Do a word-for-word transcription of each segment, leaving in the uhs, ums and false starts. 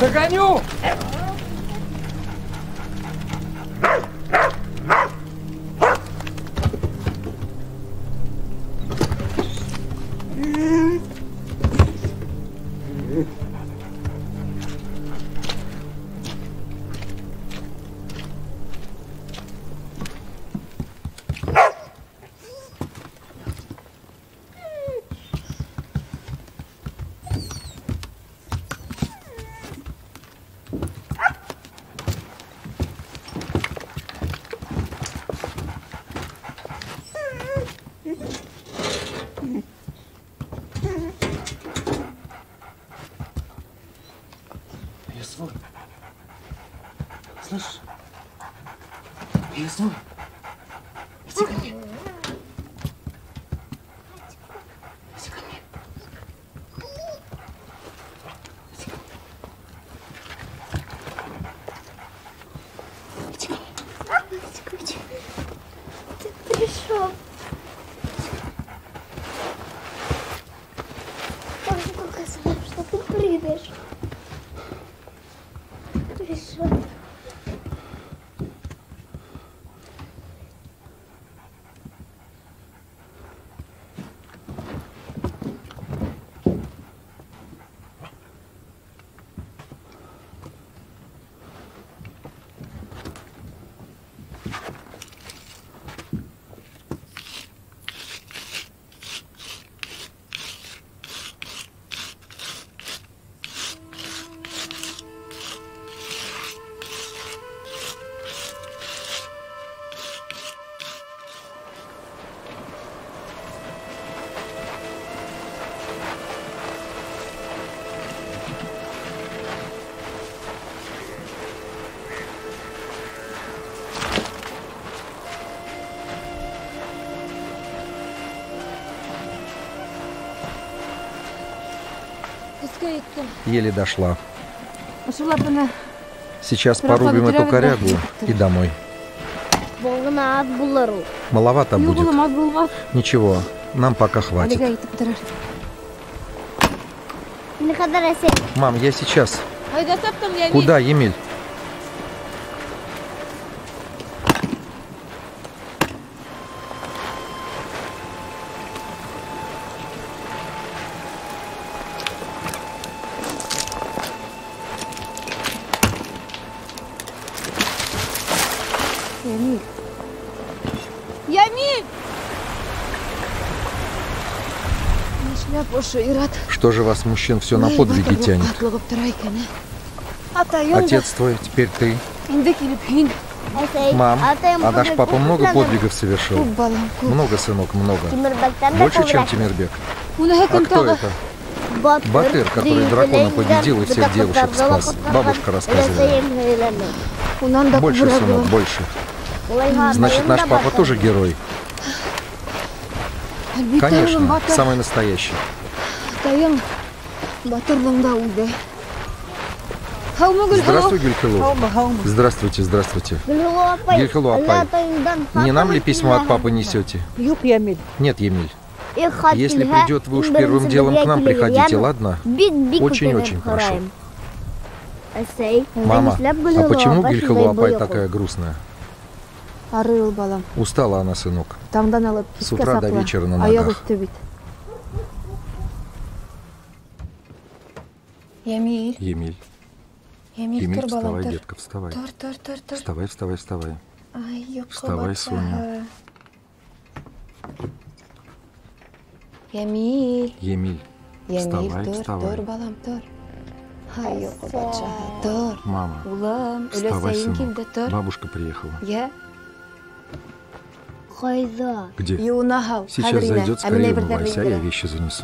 Догоню! Слышишь? Иисус, иди ко мне. Иди ко мне. Иди ко мне. Иди ко мне. Иди ко мне. Ты пришел. Как же показалось, что ты придешь. Пришел. Еле дошла. Сейчас порубим эту корягу и домой. Маловато будет. Ничего, нам пока хватит. Мам, я сейчас. Куда, Емель? Ямиль! Ямиль! Что же вас, мужчин, все на подвиги тянет? Отец твой, теперь ты. Мам, а наш папа много подвигов совершил? Много, сынок, много. Больше, чем Тимирбек? А кто это? Батыр, который дракона победил и всех девушек спас. Бабушка рассказывала. Больше, сынок, больше. Значит, наш папа тоже герой? Конечно, самый настоящий. Здравствуй, Гюльхилу. Здравствуйте, здравствуйте. Гюльхилу Апай, не нам ли письмо от папы несете? Нет, Емель. Если придет, вы уж первым делом к нам приходите, ладно? Очень-очень хорошо. Мама, а почему Гюльхилу Апай такая грустная? Устала она, сынок. С утра до вечера на ногах. Емиль. Емиль. Емиль, вставай, детка, вставай. Вставай, вставай, вставай. Вставай, Соня. Емиль. Емиль, вставай, вставай. Мама, вставай, сынок. Бабушка приехала. Где? Сейчас зайдет, скорее умывайся, а я вещи занесу.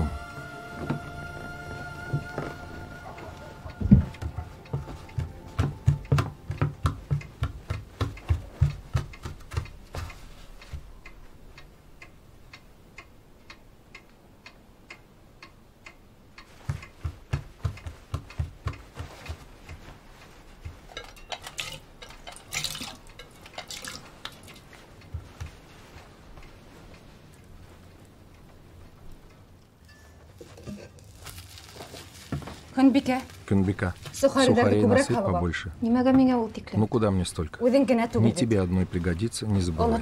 Ханбике, Кюнбека. Сухарей насыпь побольше. Ну куда мне столько? Не тебе одной пригодится, не забывай.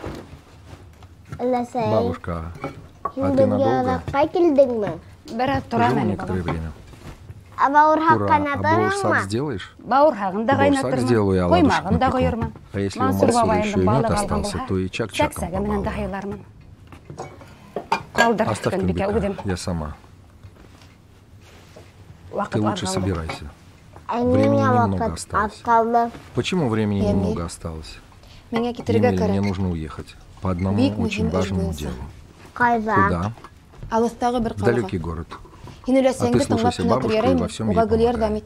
Бабушка, а ты надолго? Живу некоторое время. Ура, а бауырсак сделаешь? Бауырсак сделаю, я ладушек напеку. А если у Мансура еще и мед остался, то и чак-чаком побалую. Оставь Кюнбека, я сама. Ты лучше собирайся. Времени немного осталось. Почему времени немного осталось? Емель, мне нужно уехать. По одному очень важному делу. Куда? В далекий город. А ты слушайся бабушку и во всем ей помогай.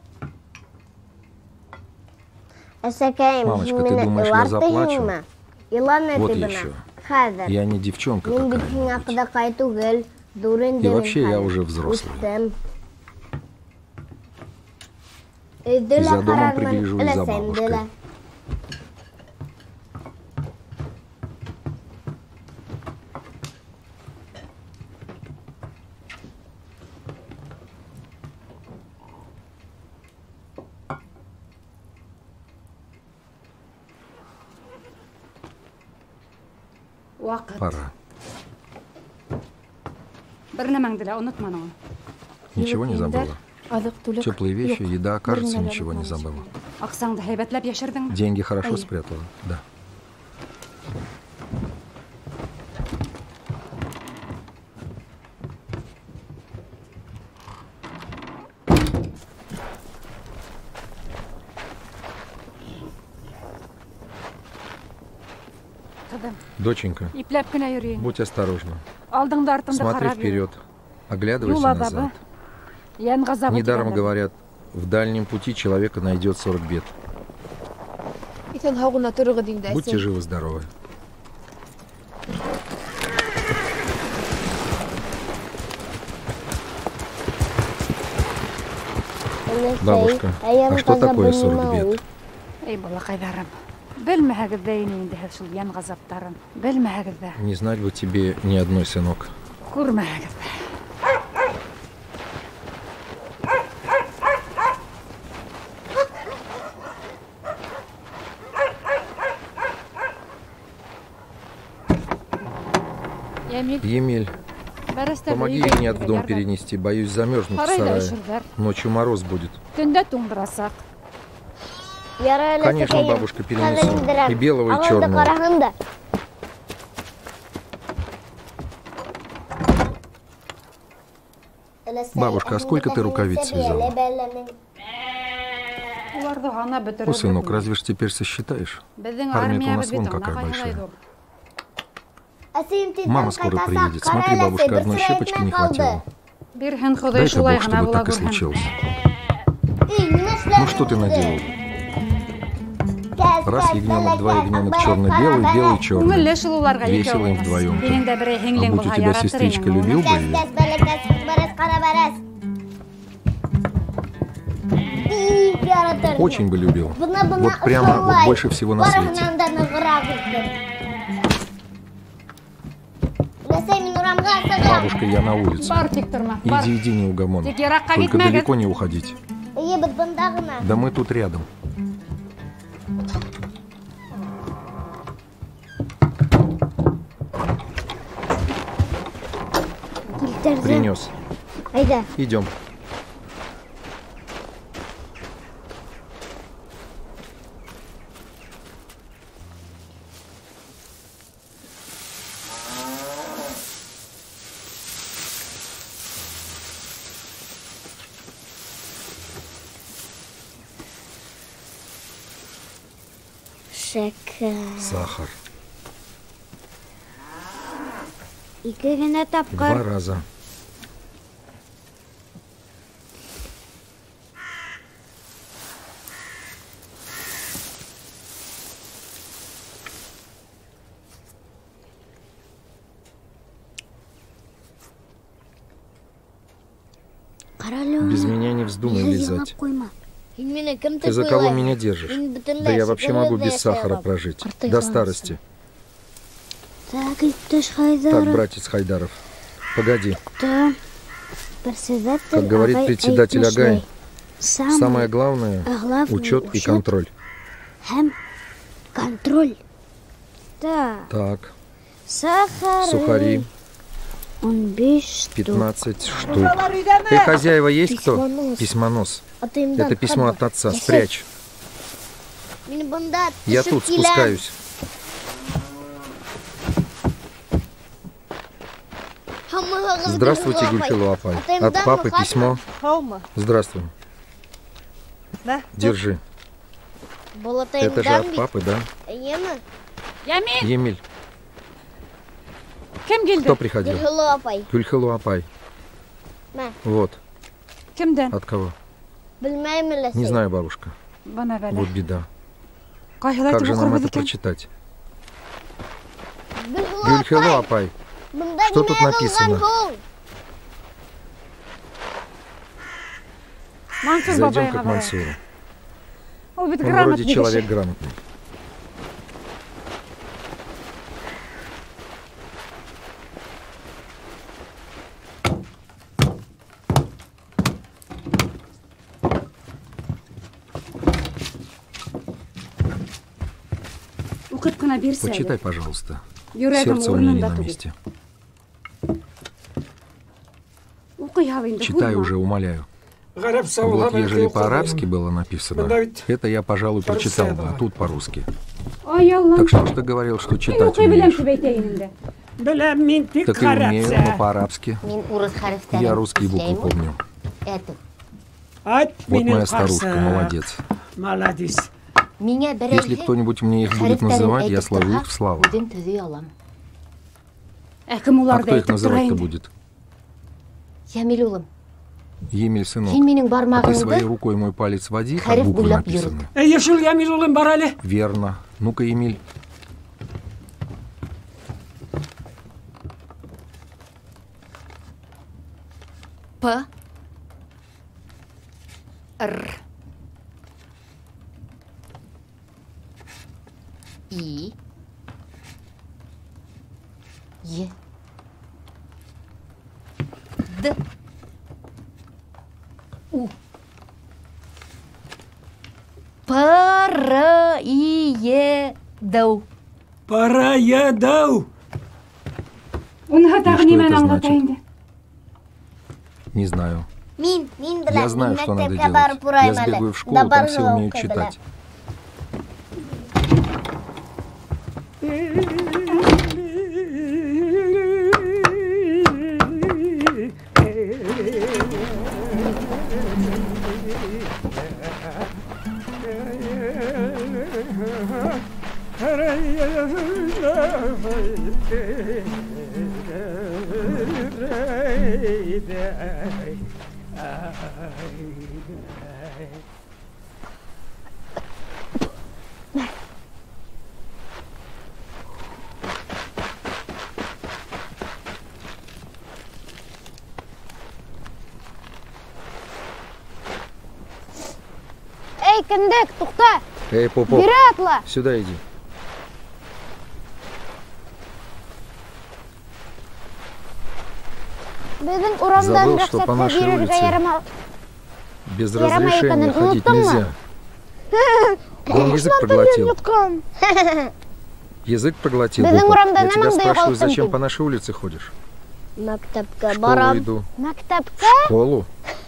Мамочка, ты думаешь, я заплачу? Вот еще. Я не девчонка какая-нибудь. И вообще я уже взрослый. И за домом пригляжу, и за бабушкой. Пора. Ничего не забыла? Теплые вещи, еда, кажется, ничего не забыла. Деньги хорошо спрятала? Да. Доченька, будь осторожна. Смотри вперед, оглядывайся назад. Недаром говорят, в дальнем пути человека найдет сорок бед. Будьте живы-здоровы. Бабушка, а что такое сорок бед? Не знать бы тебе ни одной, сынок. Емель, помоги мне в дом перенести, боюсь замерзнуть в сарае. Ночью мороз будет. Конечно, бабушка, перенесу. И белого, и черного. Бабушка, а сколько ты рукавиц связала? О, сынок, разве ж теперь сосчитаешь? Армия у нас вон какая большая. Мама скоро приедет. Смотри, бабушка, одной щепочки не хватило. Дай-ка Бог, чтобы так и случилось. Ну что ты наделал? Раз ягненок, два ягненок, черно-белый, белый-черный. Весело им вдвоем. А будь у тебя сестричка, любил бы ее? Очень бы любил. Вот прямо вот больше всего на свете. Бабушка, я на улице. Иди, иди, неугомон. Только далеко не уходить. Да мы тут рядом. Принес. Идем. Сахар. Два раза. Без меня не вздумай лизать. Ты за кого меня держишь? Да я вообще могу без сахара прожить. До старости. Так, братец Хайдаров, погоди. Как говорит председатель Агай, Самое главное – учет и контроль. Контроль. Так. Сахар. Сухари. пятнадцать штук. Эй, хозяева, есть кто? Письмонос. Это письмо от отца. Спрячь. Я тут спускаюсь. Здравствуйте, Гульхилу Апай. От папы письмо. Здравствуй. Держи. Это же от папы, да? Емель. Кто приходил? Гульхилу Апай. Вот. От кого? Не знаю, бабушка. Вот беда. Как же нам это прочитать? Гульхилу Апай. Что тут написано? Зайдем к Мансуру. Он вроде человек грамотный. Почитай, пожалуйста. Сердце у меня не на месте. Читай уже, умоляю. Вот, ежели по-арабски было написано, это я, пожалуй, прочитал бы, а тут по-русски. Так что ж ты говорил, что читать умеешь? Так и умею, но по-арабски. Я русские буквы помню. Вот моя старушка, молодец. Если кто-нибудь мне их будет называть, я сложу их в славу. А кто их называть-то будет? Емель, сынок, а ты своей рукой мой палец води, как буквы написаны. Верно. Ну-ка, Емель. П. Р. И. Е. Д. У. Параедау. Параедау. И что это значит? Не знаю. Я знаю, что надо делать. Я сбегаю в школу, там все умеют читать. Эй, Кендек, тухта! Эй, Попов, сюда иди. Забыл, что по нашей улице без разрешения ходить нельзя. Он язык проглотил. Язык проглотил, Попов. Я тебя спрашиваю, зачем по нашей улице ходишь? В школу иду. В школу?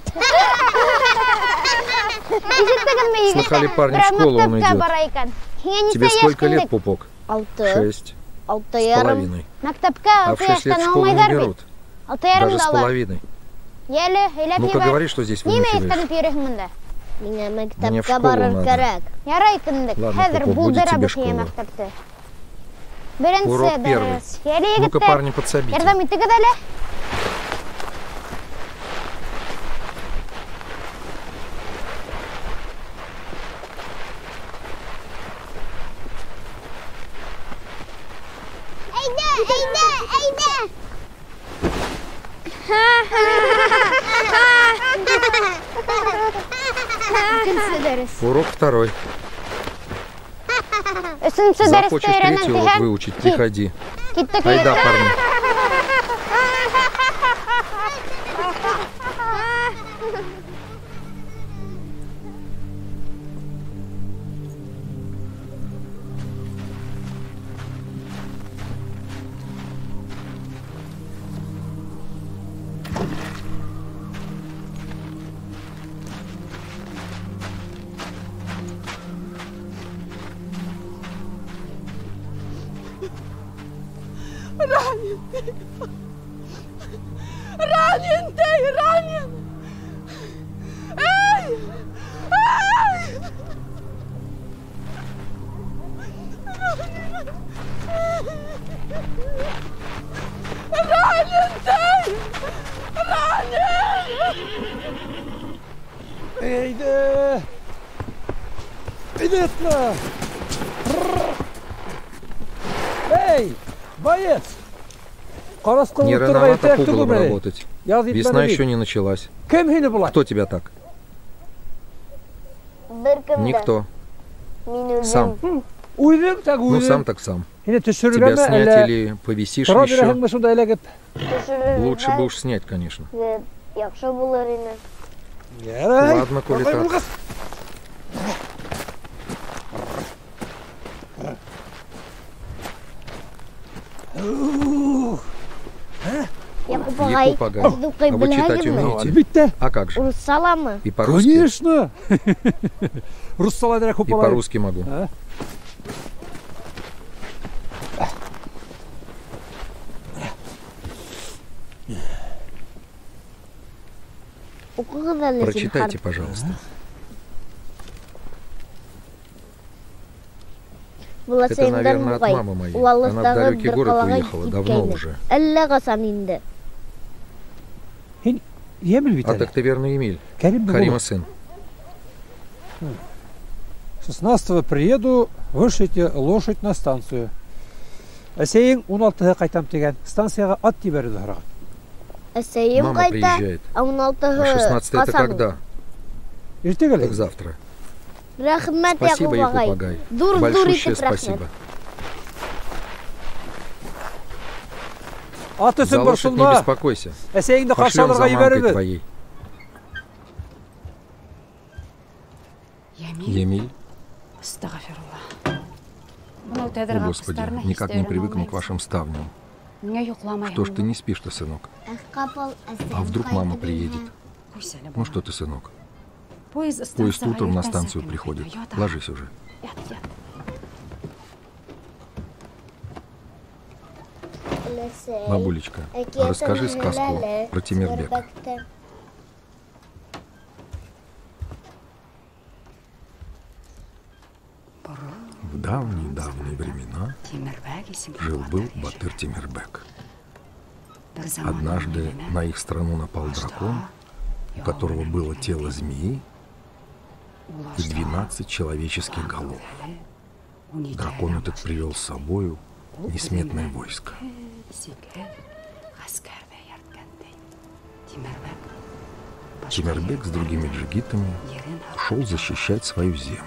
Слыхали, парни, в школу он идет. Тебе сколько лет, Пупок? Шесть. С половиной. А в шесть лет в школу не берут. Даже с половиной. Ну-ка говори, что здесь вынюхиваешь. Мне в школу надо. Ладно, Попов, будет тебе школа. Урок первый. Ну-ка, парни, подсобите. Урок второй. Захочешь третий урок выучить, приходи. Айда, парни. Ранен! Ранен ты, ранен! Эй! Эй! Ранен ты! Ранен! Eydi! Идетно! Эй, боец! Не рановато пугалом работать. Весна еще не началась. Кто тебя так? Никто. Сам. Ну, сам так сам. Тебя снять или повисишь еще? Лучше бы уж снять, конечно. Ладно, коли так. Я Не попугай. А вы читать умеете? А как же? И по-русски? Конечно! И по-русски могу. Прочитайте, пожалуйста. Это, наверное, от мамы моей. Она в далекий город уехала, давно уже. А так ты верно, Эмиль. Карима сын. шестнадцатого приеду, вышите лошадь на станцию. Әсейін он алтыға қайтам деген станцияға ат деберді ғыраған. Мама приезжает. А шестнадцатое это когда? Так завтра. Спасибо, Якуб-агай. Большущее спасибо. За лошадь не беспокойся. Пошлем за мамкой твоей. Емиль? О, Господи, никак не привыкну к вашим ставням. Что ж ты не спишь-то, сынок? А вдруг мама приедет? Ну что ты, сынок? Поезд утром на станцию приходит. Ложись уже. Бабулечка, расскажи сказку про Тимирбека. В давние-давние времена жил-был Батыр Тимирбек. Однажды на их страну напал дракон, у которого было тело змеи и двенадцать человеческих голов. Дракон этот привел с собою несметное войско. Тимирбек с другими джигитами ушел защищать свою землю.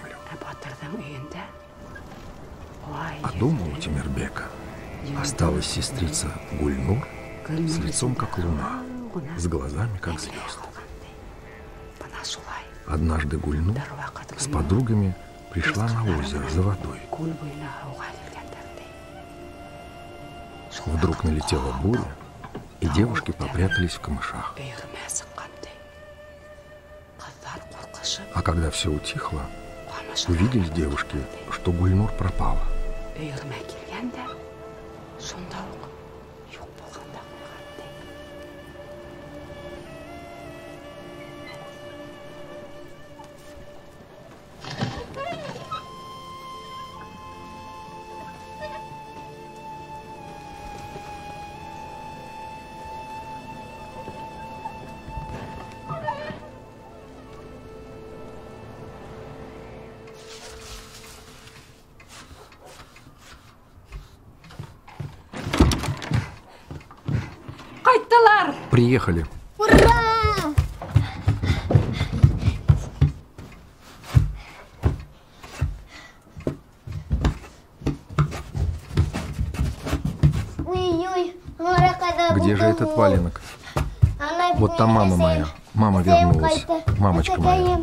А дома у Тимирбека осталась сестрица Гульнур с лицом как луна, с глазами как звезды. Однажды Гульнур с подругами пришла на озеро за водой. Вдруг налетела буря, и девушки попрятались в камышах. А когда все утихло, увидели девушки, что Гульнур пропала. Приехали. Ура! Где же этот валенок? Вот там мама моя. Мама вернулась. Мамочка моя.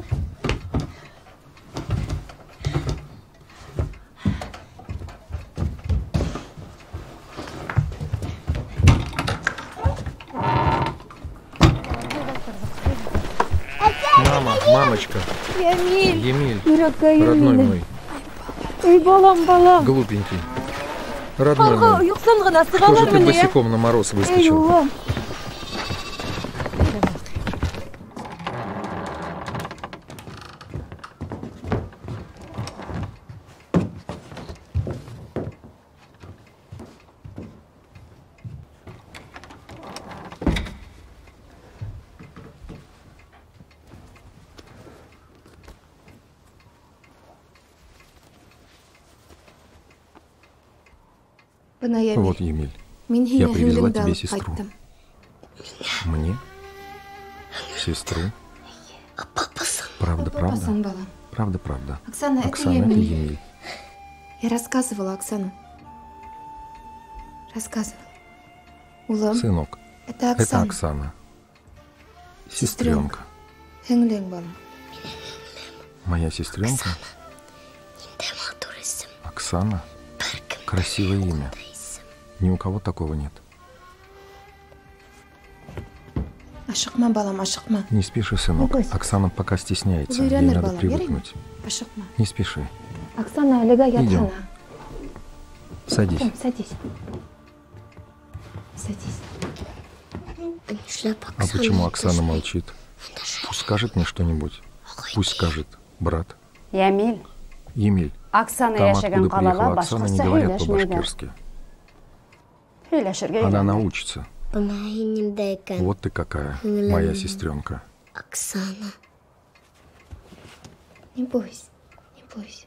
Мама, мамочка. Емиль, родной мой. Ой, балам, балам. Глупенький. Родной мой, что же ты босиком на мороз выскочил? Вот, Емель, я привезла тебе сестру. Мне? Сестру? Правда, правда? Правда, правда. Оксана, это Оксана, это Емель. Емель. Я рассказывала, Оксана. Рассказывала. Улам. Сынок, Это это Оксана. Оксана. Сестренка. Хэнглэнг балам. Моя сестренка? Оксана? Красивое имя. Ни у кого такого нет. Ашықма балам, ашықма. Не спеши, сынок. Оксана пока стесняется. Ей Уверенный надо балам, привыкнуть. Ашықма. Не спеши. Оксана, лега Идем. ятхана. Садись. Садись. Садись. А почему Оксана молчит? Пусть скажет мне что-нибудь. Пусть скажет, брат. Ямиль. Емель. Оксана Там, яшаган откуда приехала қалала Оксана, не башқұртса говорят сөйлешмейді. по-башкирски. Сөйлешерге Она үйренді. научится. Вот ты какая, моя сестренка. Оксана. Не бойся, не бойся.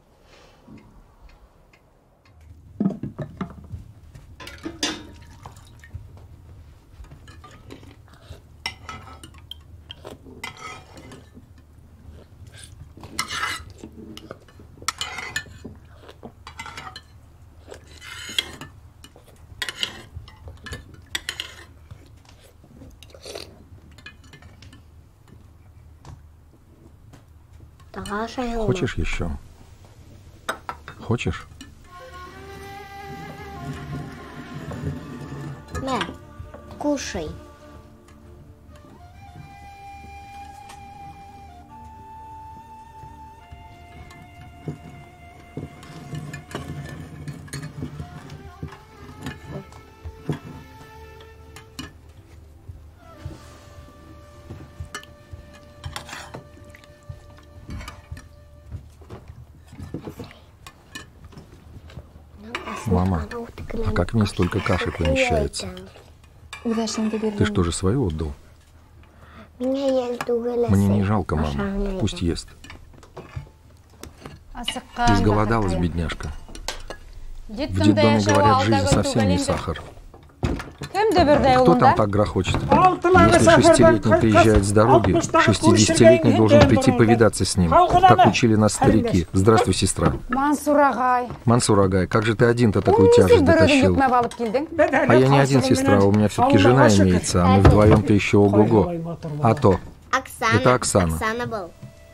Хочешь еще? Хочешь? На, кушай. Мама, а как в ней столько каши помещается? Ты что же свою отдал? Мне не жалко, мама. Пусть ест. Изголодалась, бедняжка. В детдоме говорят, жизнь совсем не сахар. Кто там так грохочет? Если шестилетний приезжает с дороги, шестидесятилетний должен прийти повидаться с ним. Так учили нас старики. Здравствуй, сестра. Мансур агай. Мансур агай, как же ты один-то такую тяжесть дотащил? А я не один, сестра, у меня все-таки жена имеется, а мы вдвоем-то еще ого-го. А то. Это Оксана. Оксана был.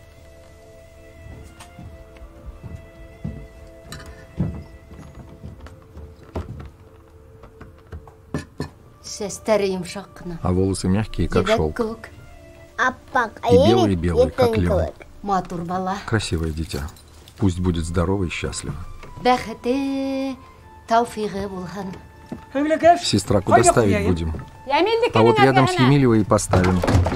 А волосы мягкие, как шелк. Аппак, И белый-белый, как лен. Матур бала. Красивое дитя. Пусть будет здорово и счастливо. Бәхете, тауфиғы булхан. Сестра, куда ставить будем? А вот рядом с Емелевой и поставим.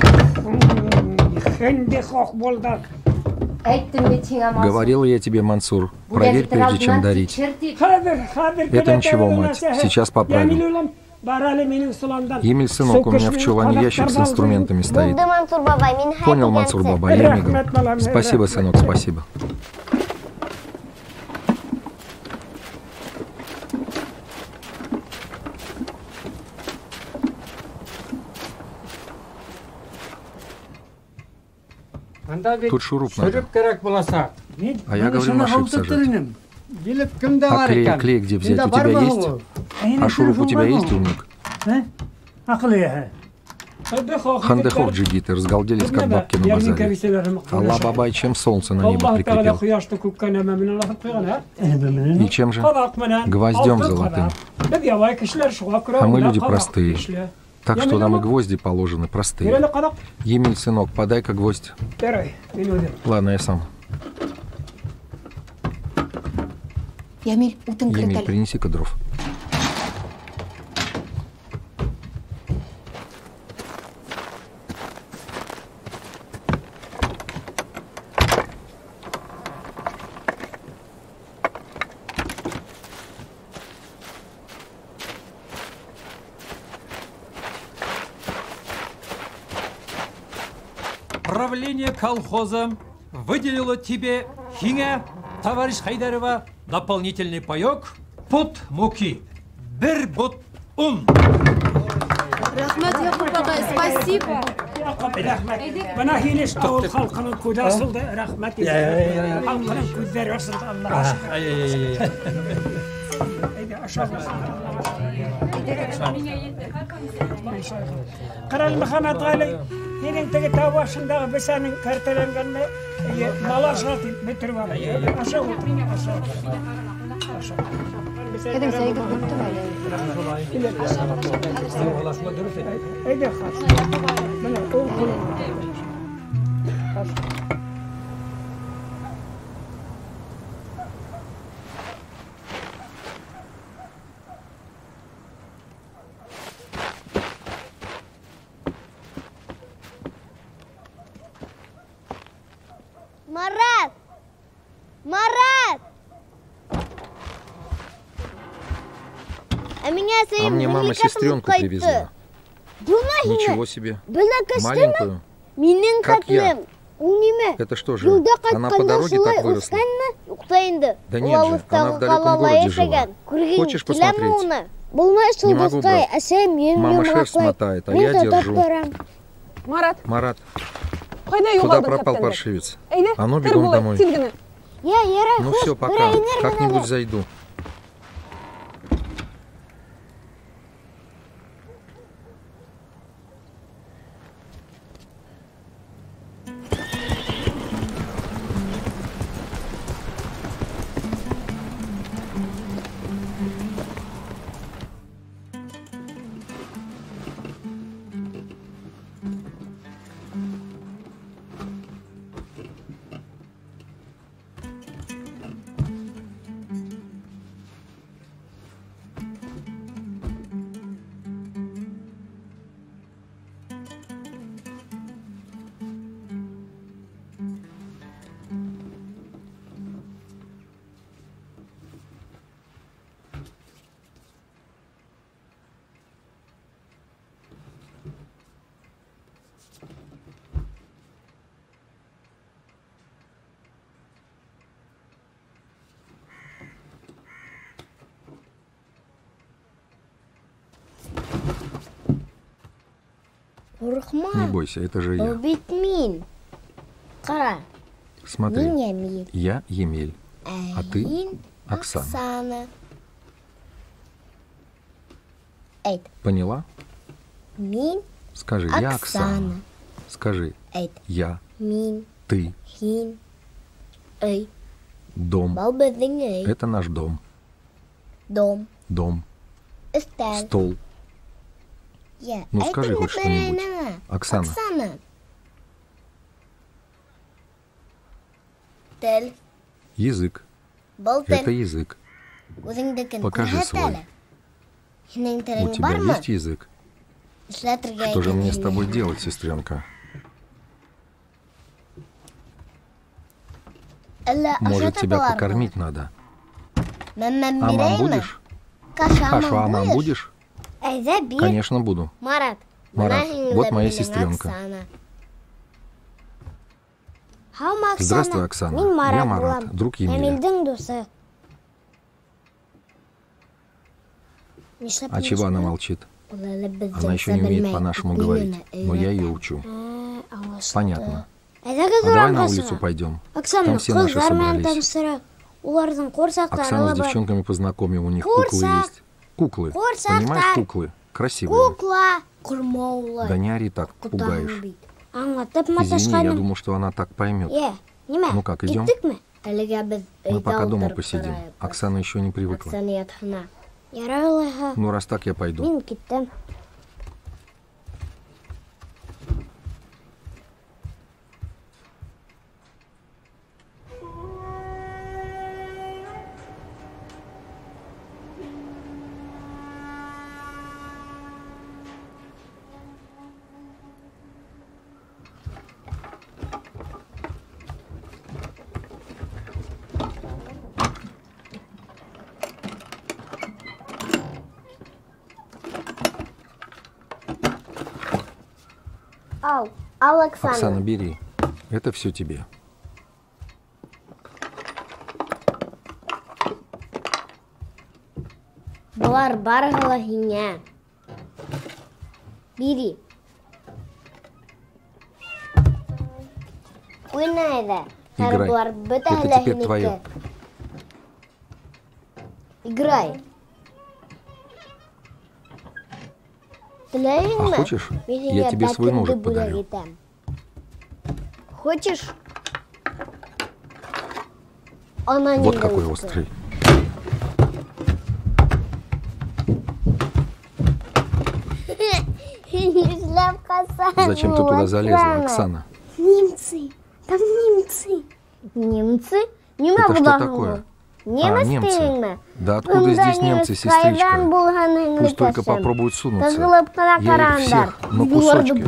Говорил я тебе, Мансур, проверь, прежде чем дарить. Это ничего, мать, сейчас поправим. Емель, сынок, у меня в чулане ящик с инструментами стоит. Понял, Мансур бабай, я мигом. Спасибо, сынок, спасибо. Тут шуруп надо. А я говорю, на шип сажать. А клей, клей где взять? У тебя есть? А шуруп у тебя есть, умник? Хандехов джигиты, разгалделись, как бабки на базаре. Аллах бабай, чем солнце на небо прикрепил? И чем же? Гвоздем золотым. А мы люди простые. Так что нам и гвозди положены простые. Емель, сынок, подай-ка гвоздь. Ладно, я сам. Ямиль, утын Емель, кіртәл. принеси-ка дров. Правление колхоза выделило тебе, Хиня, товарищ Хайдарова, дополнительный паёк пуд муки. Бір бут ун. Рахмет, Якуб агай, спасибо. Bana hiç doğul halkının kudu asıldı, rahmet edin. Halkının kuduları asıldı, Allah'a şükür. Haydi aşağı Kral Muhammed Ali, yine teki tavaşında bir senin kartelengenle mala şartı bitirip var. Aşağı otur, aşağı. Kedin saygı kuttum öyle. Haydi khas. Bana o kulu. Марат! Марат! А меня А мне мама сестренку привезла. Ничего себе. Маленькую. Как я. Это что же, она по дороге так выросла? Да нет же, она в далеком городе жила. Хочешь посмотреть? Не могу, брат. Мама шерсть мотает, а я держу. Марат, Марат, кайда куда пропал паршивец? А ну, бегом домой. Ну все, пока. Как-нибудь зайду. Не бойся, это же я. Смотри, я Емель, а ты Оксана. Поняла? Скажи, я Оксана. Скажи, я, ты. Дом. Это наш дом. Дом. Дом. Стол. Ну скажи хоть что-нибудь. Оксана. Язык. Это язык. Покажи свой. У тебя есть язык? Что же мне с тобой делать, сестренка? Может, тебя покормить надо? А мам будешь? Кашу а мам будешь? Конечно, буду. Марат, вот моя сестренка. Здравствуй, Оксана. Я Марат, друг Емеля. А чего она молчит? Она еще не умеет по-нашему говорить, но я ее учу. Понятно. А давай на улицу пойдем. Там все наши собрались. Оксану с девчонками познакомим, у них куклы есть. Куклы. Понимаешь, куклы? Красивые. Кукла. Да не ори так, пугаешь. Извини, я думал, что она так поймет. Ну как, идем? Мы пока дома посидим. Оксана еще не привыкла. Ну раз так, я пойду. Ал, ал Оксана. Оксана, бери. Это все тебе. Бұлар барғылы хине. Бери. Ойнайды. Играй. Это теперь твое. Играй. А хочешь, я тебе свой ножик подарю. Хочешь? Она не Вот какой острый. Зачем ты туда залезла, Оксана? Немцы. Там немцы. Немцы? Не Это могу что такое? А, немцы. Да откуда здесь немцы, сестричка? Пусть только попробуют сунуться. Я их всех на кусочки.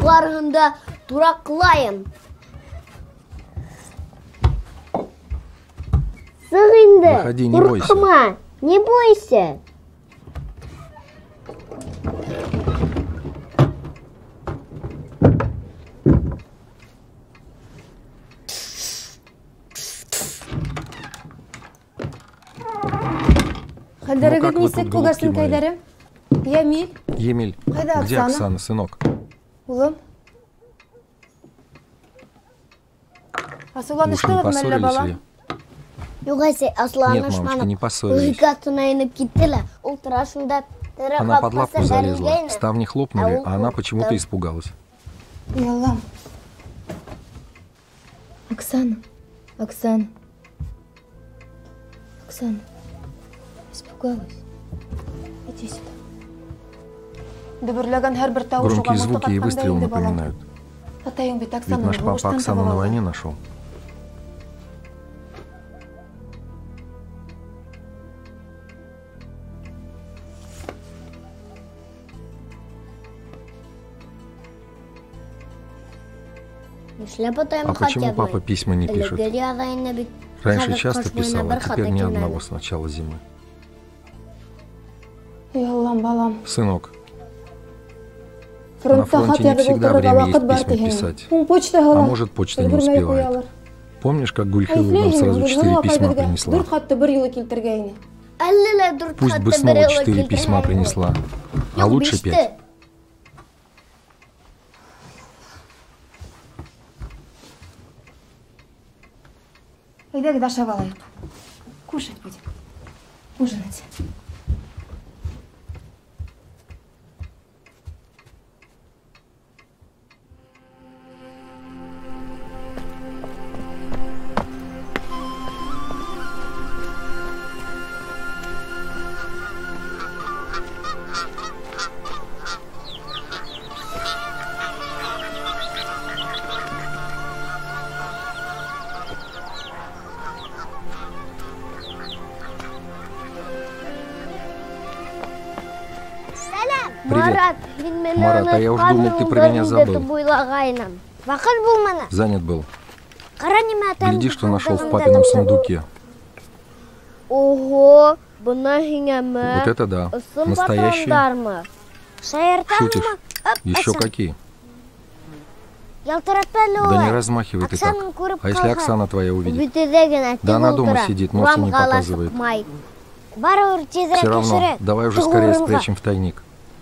Выходи, не бойся. Не бойся. Ну, как вы тут, голубки мои? Емель. Емель, Кайда где Оксана? Оксана, сынок? Улым. Асулан Вы уж не поссорились ли? Югасе, Аслан Нет, мамочка, не поссорились. Она под лавку залезла, ставни хлопнули, а она почему-то испугалась. Яллам. Оксана, Оксана, Оксана, испугалась. Иди сюда. Громкие звуки и выстрелы напоминают. Ведь наш папа Оксану на войне нашел. А почему папа письма не пишет? Раньше часто писал, а теперь ни одного с начала зимы. Сынок, на фронте не всегда время есть письма писать. А может, почта не успевает. Помнишь, как Гульхилова нам сразу четыре письма принесла? Пусть бы снова четыре письма принесла, а лучше пять. Айда, Даша, Валай. Кушать будем. Ужинать. Марат, Марат, а я уж думал, ты про меня забыл. Занят был. Гляди, что нашел в папином сундуке. Ого, Вот это да. Настоящие. Шутишь? Еще какие? Да не размахивай ты так. А если Оксана твоя увидит? Да она дома сидит, носа не показывает. Все равно, давай уже скорее спрячем в тайник.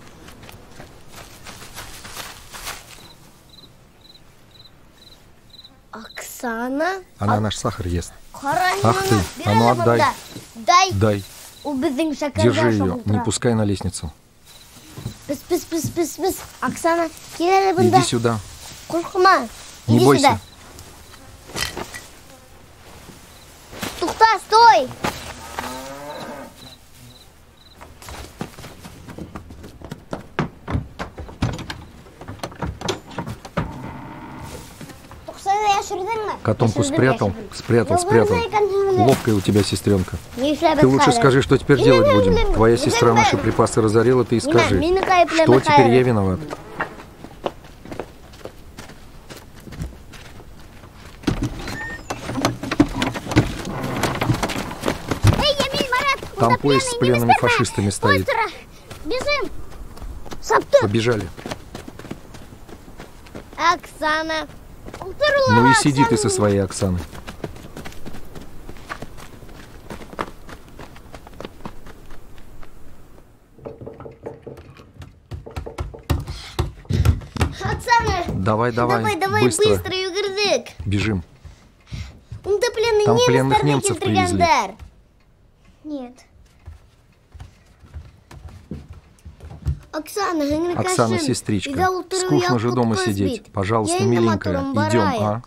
Оксана? Она наш сахар ест. Ах ты, а ну отдай. Дай. Дай. Держи ее, не пускай на лестницу. Оксана, иди сюда. Не иди бойся. Сюда. Тухта, стой! Котомку спрятал, спрятал, спрятал. Ловкая у тебя сестренка. Ты лучше скажи, что теперь делать будем. Твоя сестра наши припасы разорила, ты и скажи, что теперь я виноват. Там поезд с пленными фашистами стоит. Бежим! Побежали. Оксана. Ну и сиди ты со своей Оксаной. Оксана. Давай, давай, Давай, давай, быстро. быстро, Югырдык. Бежим. Он да пленный Там немец, пленных старый немцев привезли. Гильдергандар. Нет. Оксана, Оксана, сестричка, скучно же дома сидеть. Пожалуйста, миленькая, идем, а?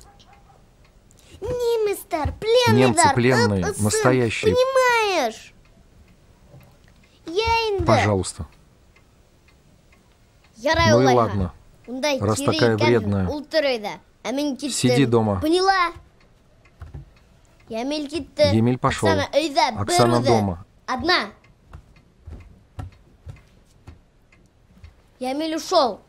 Немец, стар, пленный. Немцы дар, пленные, сын, настоящие. Понимаешь? Я инда. Пожалуйста. Ну и ладно, раз такая вредная, сиди дома. Поняла? Емель пошел. Оксана дома. Одна. Емель ушел.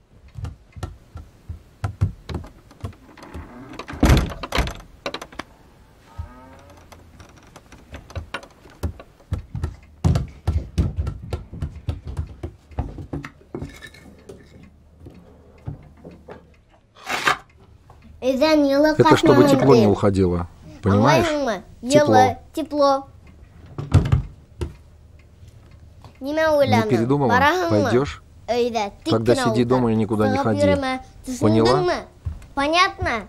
Это чтобы тепло не уходило. Понимаешь? Тепло. Тепло. Не передумала? Пойдешь? Тогда сиди дома и никуда не ходи. Поняла? Понятно?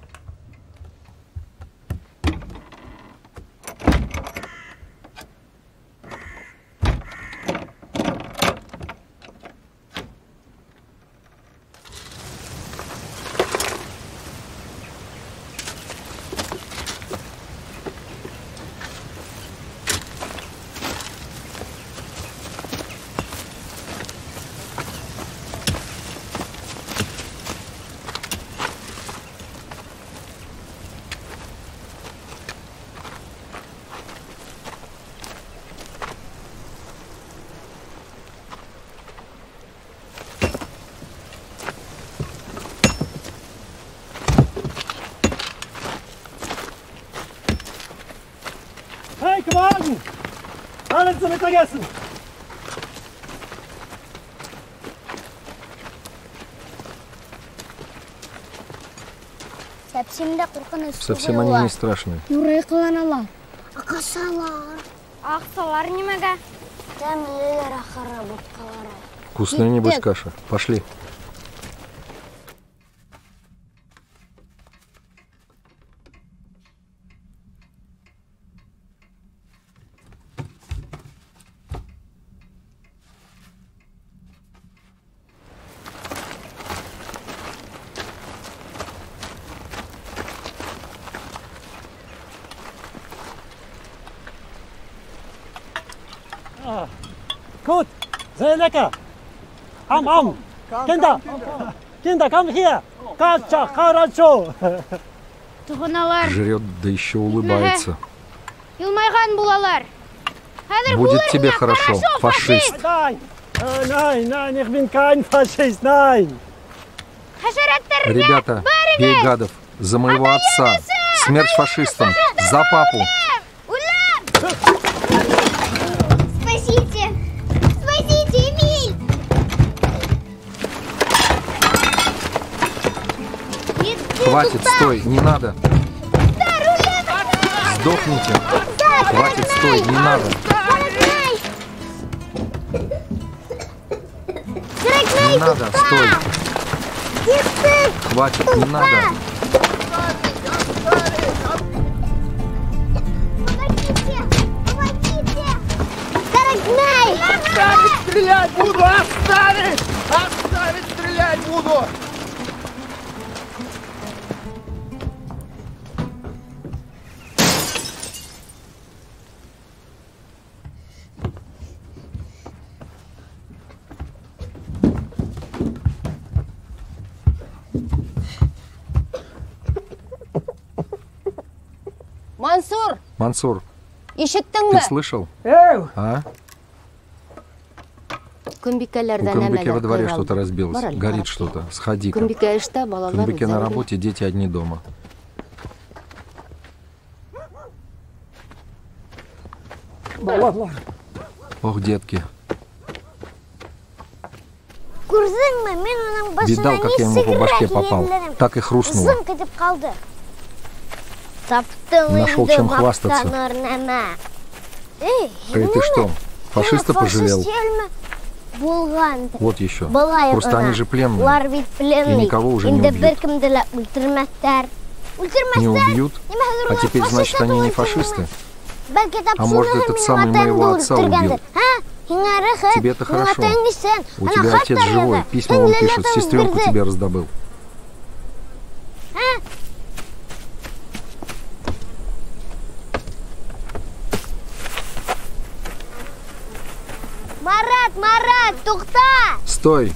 Wagen! Alle zum Mittagessen! Совсем они не страшные. Вкусная, небось, каша. Пошли. Gut, sehr lecker. Am, am. Kinder, Kinder, komm hier. Кача, хорошо. Жрет, да еще улыбается. Илмайган булалар. Будет тебе хорошо, фашист. Nein, nein, nein, ich bin kein Faschist, nein. Ребята, бей гадов. За моего отца. Смерть фашистам. За папу. Спасите! Спасите, Эмиль! Хватит, стой, не надо. Сдохните. Хватит, стой, не надо. Не надо, стой. Хватит, не надо. Оставить стрелять буду! Оставить! Оставить стрелять буду! Мансур! Мансур, Ишеттің ты бі? слышал? А? У Кумбике во дворе что-то разбилось. Горит что-то. Сходи-ка. Кумбике на работе, дети одни дома. Балалар. Ох, детки. Видал, как я ему по башке попал. Так и хрустнуло. Нашел чем хвастаться. Эй, ты что, фашиста пожалел? Вот еще. Просто они же пленные. И никого уже не убьют. Не убьют? А теперь, значит, они не фашисты? А может, этот самый моего отца убил? Тебе это хорошо. У тебя отец живой. Письма он пишет, сестренку тебе раздобыл. Марат, Марат, тухта! Стой!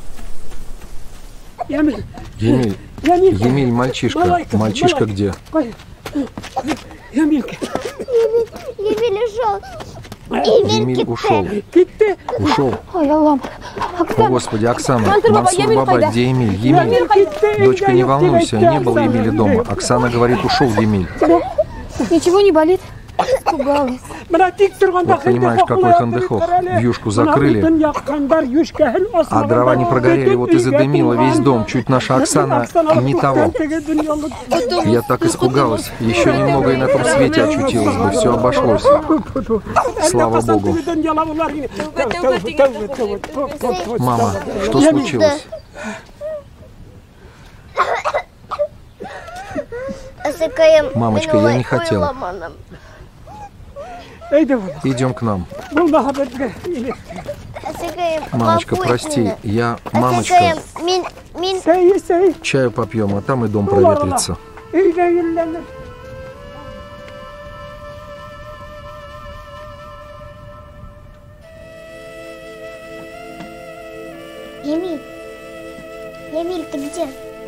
Емель, Емель, мальчишка. Мальчишка где? Емель ушел. Емель ушел. Ушел. Ой, Аллам. О, Господи, Оксана, Мансур баба, где Емель? Емель. Дочка, не волнуйся, не было Емеля дома. Оксана говорит, ушел Емель. Ничего не болит? Испугалась. Вот понимаешь, какой хандыхох. Вьюшку закрыли, а дрова не прогорели. Вот и задымило весь дом. Чуть наша Оксана не того. Я так испугалась. Еще немного и на том свете очутилась бы. Все обошлось. Слава Богу. Мама, что случилось? Мамочка, я не хотела. Идем к нам. Мамочка, прости, я... Мамочка, чаю попьем, а там и дом проветрится. Емель, Емель, ты где?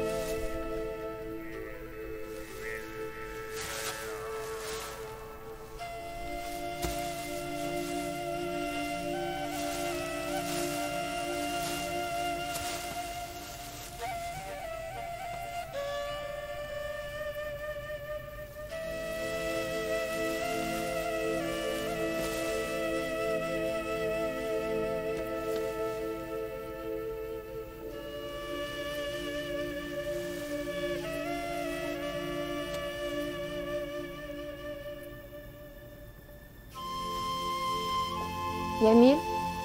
Ямиль?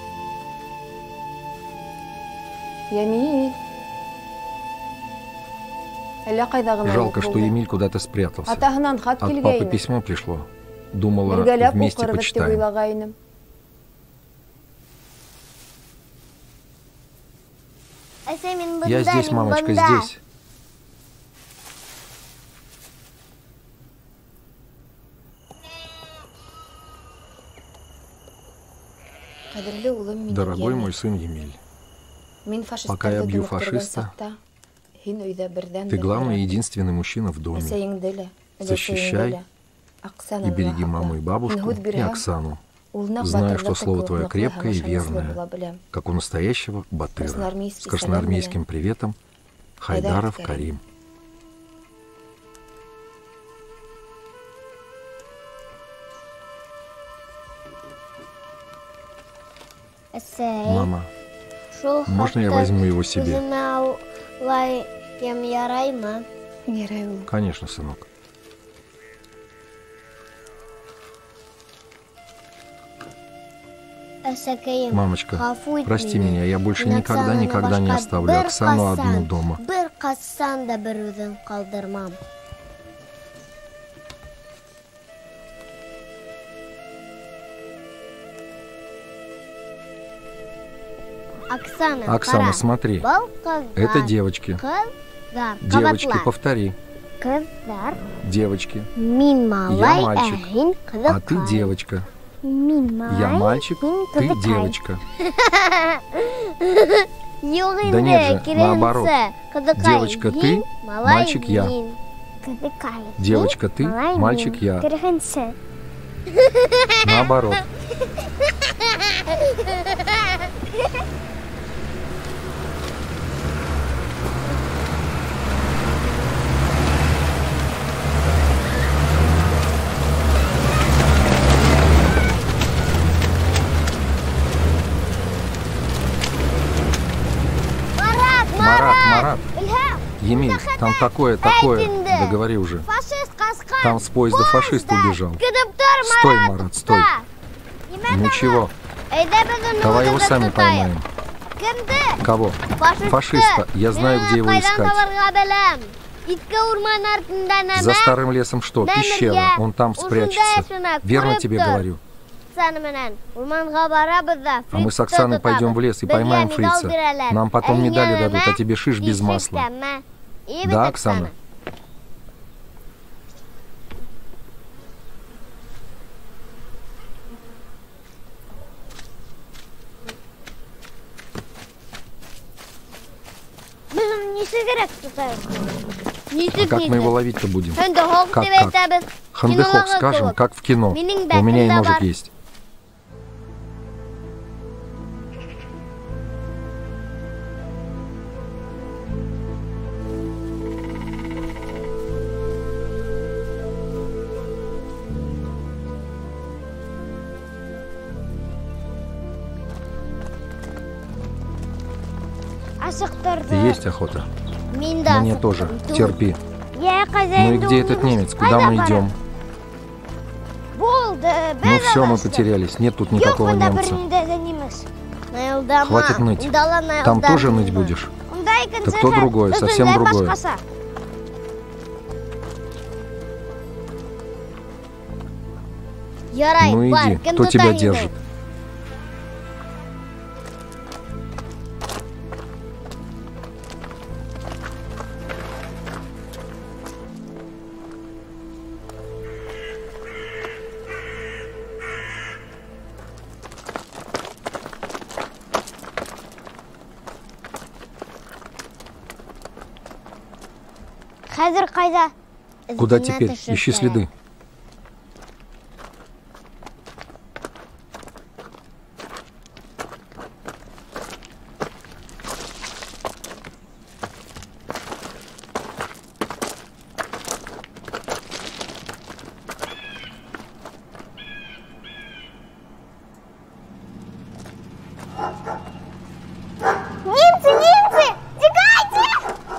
Ямиль? Жалко, что Емель куда-то спрятался. От папы письмо пришло. Думала, вместе почитаем. Я здесь, мамочка, здесь. Дорогой мой сын Емель, пока я бью фашиста, ты главный и единственный мужчина в доме. Защищай и береги маму и бабушку, и Оксану, зная, что слово твое крепкое и верное, как у настоящего батыра. С красноармейским приветом, Хайдаров Карим. Мама, можно я возьму его себе? Конечно, сынок. Мамочка, прости меня, я больше никогда-никогда не оставлю Оксану одну дома. Оксана, Оксана, смотри, это девочки. Девочки, повтори. Девочки. Я мальчик, а ты девочка. Я мальчик, ты девочка. Да нет же, наоборот. Девочка ты, мальчик я. Девочка ты, мальчик я. Наоборот. Там такое, такое. Да говори уже. Там с поезда фашист убежал. Стой, Марат, стой. Ничего. Давай его сами поймаем. Кого? Фашиста. Я знаю, где его искать. За старым лесом что? Пещера. Он там спрячется. Верно тебе говорю? А мы с Оксаной пойдем в лес и поймаем фрица. Нам потом медали дадут, а тебе шиш без масла. Да, Оксана? А как мы его ловить-то будем? Как, как? Хандехок, скажем, как в кино. У меня и ножик есть. Есть охота. Мне тоже. Терпи. Ну и где этот немец? Куда мы идем? Ну все, мы потерялись. Нет тут никакого немца. Хватит ныть. Там тоже ныть будешь? Так то другое, совсем другое. Ну иди, кто тебя держит? Куда теперь? Ищи следы. Немцы, немцы! Текайте!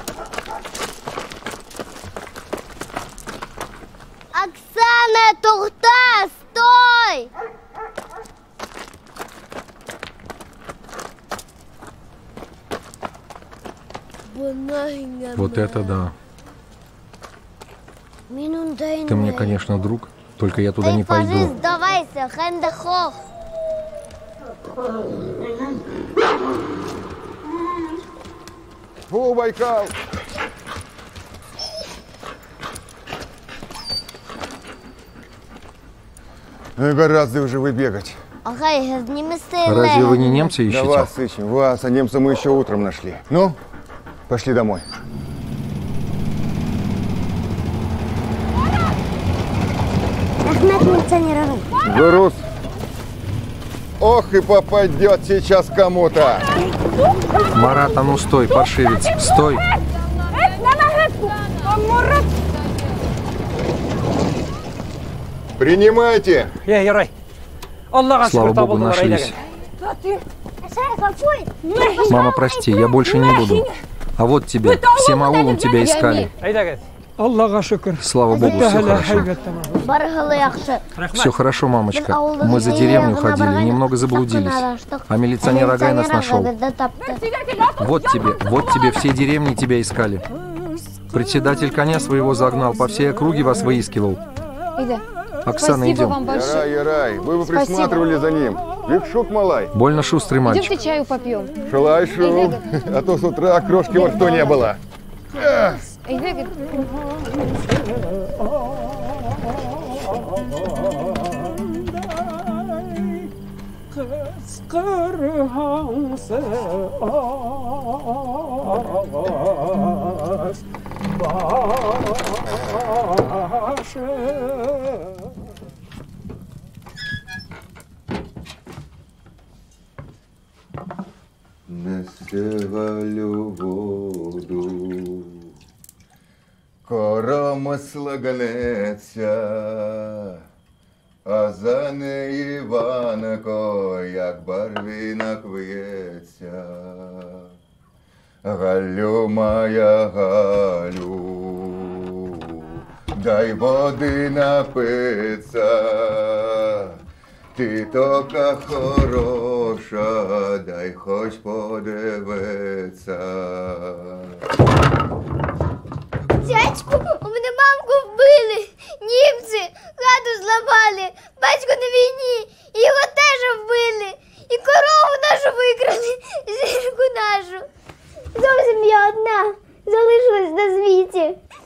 Оксана, тухта, стой! Вот это да. Ты мне, конечно, друг, только я туда не пойду. Сдавайся, Хандехок. Фу, Байкал! Ну и гораздо уже вы бегать. Разве вы не немцы ищете? Да вас ищем, вас, а немца мы еще утром нашли. Ну, пошли домой. Ахмед милиционер. Гурус. Ох, и попадет сейчас кому-то. Марат, а ну стой, паршивец, стой. Принимайте. Слава Богу, нашлись. Мама, прости, я больше не буду. А вот тебе, всем аулом тебя искали. Слава Богу, все хорошо. Все хорошо, мамочка. Мы за деревню ходили, немного заблудились. А милиционер Агай нас нашел. Вот тебе, вот тебе, все деревни тебя искали. Председатель коня своего загнал, по всей округе вас выискивал. Оксана, идем. Ярай, Ярай, вы бы присматривали за ним. Викшук малай. Больно шустрый мальчик. Идемте чаю попьем. Шалайшу, а то с утра крошки во рту не было. Насевалю воду, коромисла ганеться, а за неї Іванко, як барвінок в'ється. Галю, моя Галю, дай води напиться. Ти така хороша, дай хоч подивитися. Дядьку, у мене мамку вбили. Німці хату зламали. Батько на війні, його теж вбили. І корову нашу викрали, зірку нашу. Зовсім я одна залишилась на світі.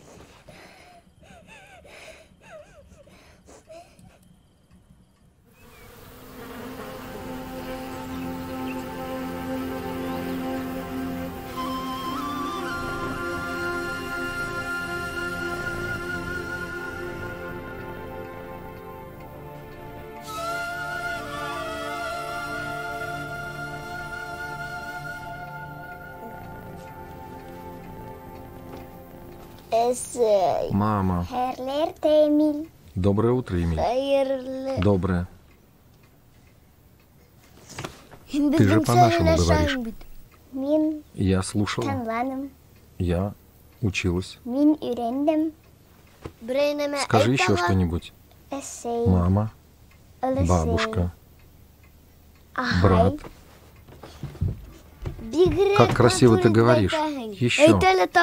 Мама. Доброе утро, Эмиль. Доброе. Ты же по-нашему говоришь. Я слушала. Я училась. Скажи еще что-нибудь. Мама, бабушка, брат. Как красиво ты говоришь. Еще.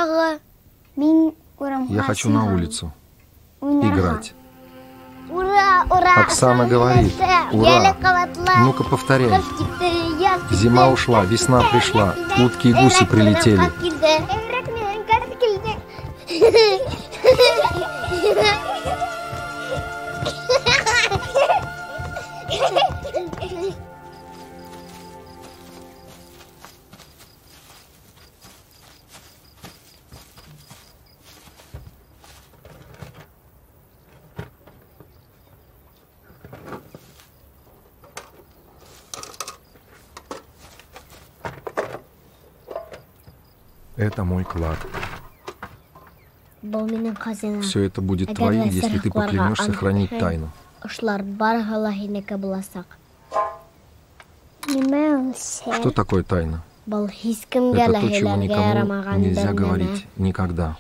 Я хочу на улицу играть. Ура, ура! Оксана говорит, ура! Ну-ка повторяй. Зима ушла, весна пришла, утки и гуси прилетели. Это мой клад. Все это будет твоим, если ты поклянешься сохранить тайну. Что такое тайна? Это то, чего никому нельзя говорить никогда.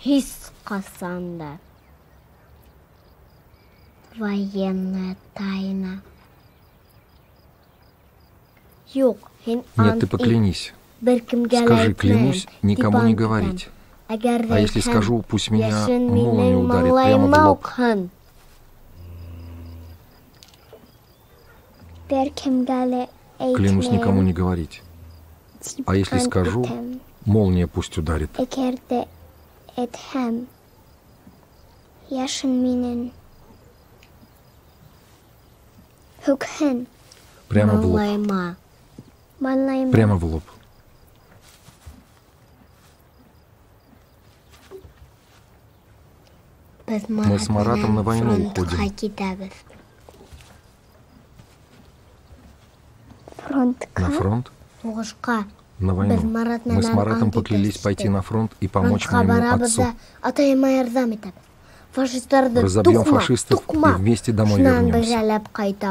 Военная тайна. Нет, ты поклянись. Скажи, клянусь, никому не говорить. А если скажу, пусть меня молния ударит прямо в лоб. Клянусь никому не говорить. А если скажу, молния пусть ударит. Прямо в лоб. Прямо в лоб. Мы с Маратом на войну уходим. На фронт? На войну. Мы с Маратом поклялись пойти на фронт и помочь моему отцу. Разобьем фашистов и вместе домой вернемся.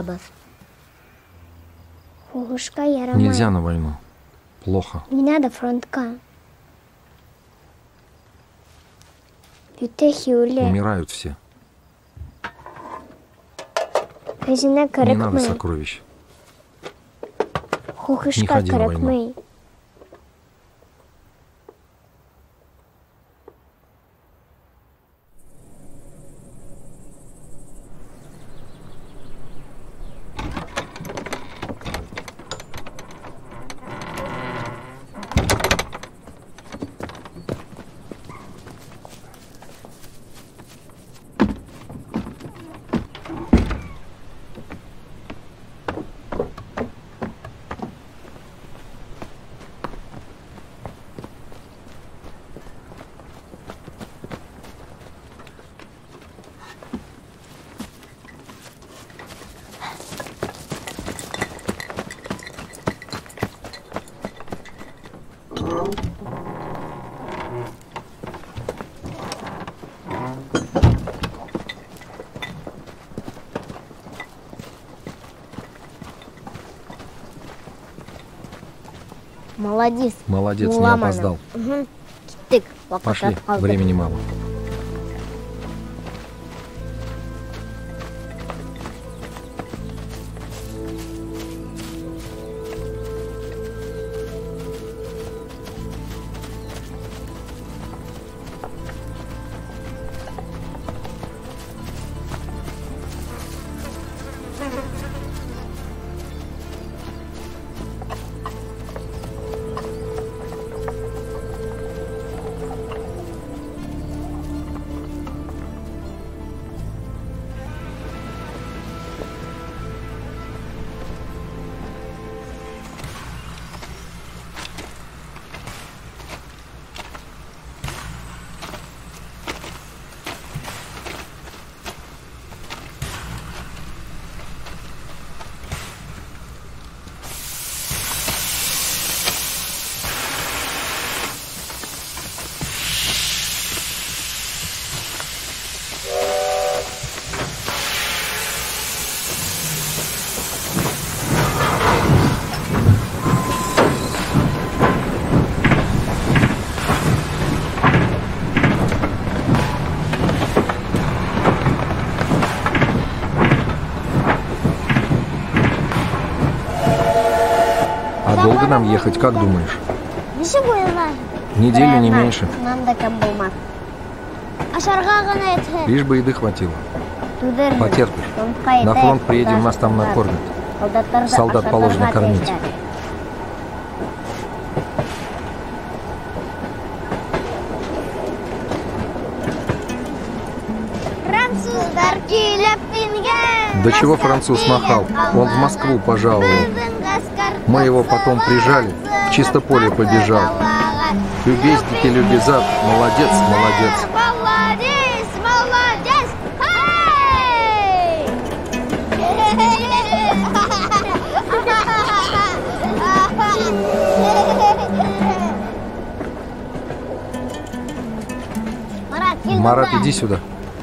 Нельзя на войну. Плохо. Не надо фронтка. Умирают все. Не надо сокровищ. Не ходи на войну. Молодец. Молодец, не Муламана. опоздал. Угу. Киттик. Пошли, времени мало. Долго нам ехать, как думаешь? Неделю, не меньше. Лишь бы еды хватило. Потерпишь. На фронт приедем, нас там накормят. Солдат положено кормить. До чего француз махал? Он в Москву пожаловал. Мы его потом прижали, в чисто поле побежал. Любезники, любезат, молодец, молодец. Молодец, молодец! Марат, иди сюда.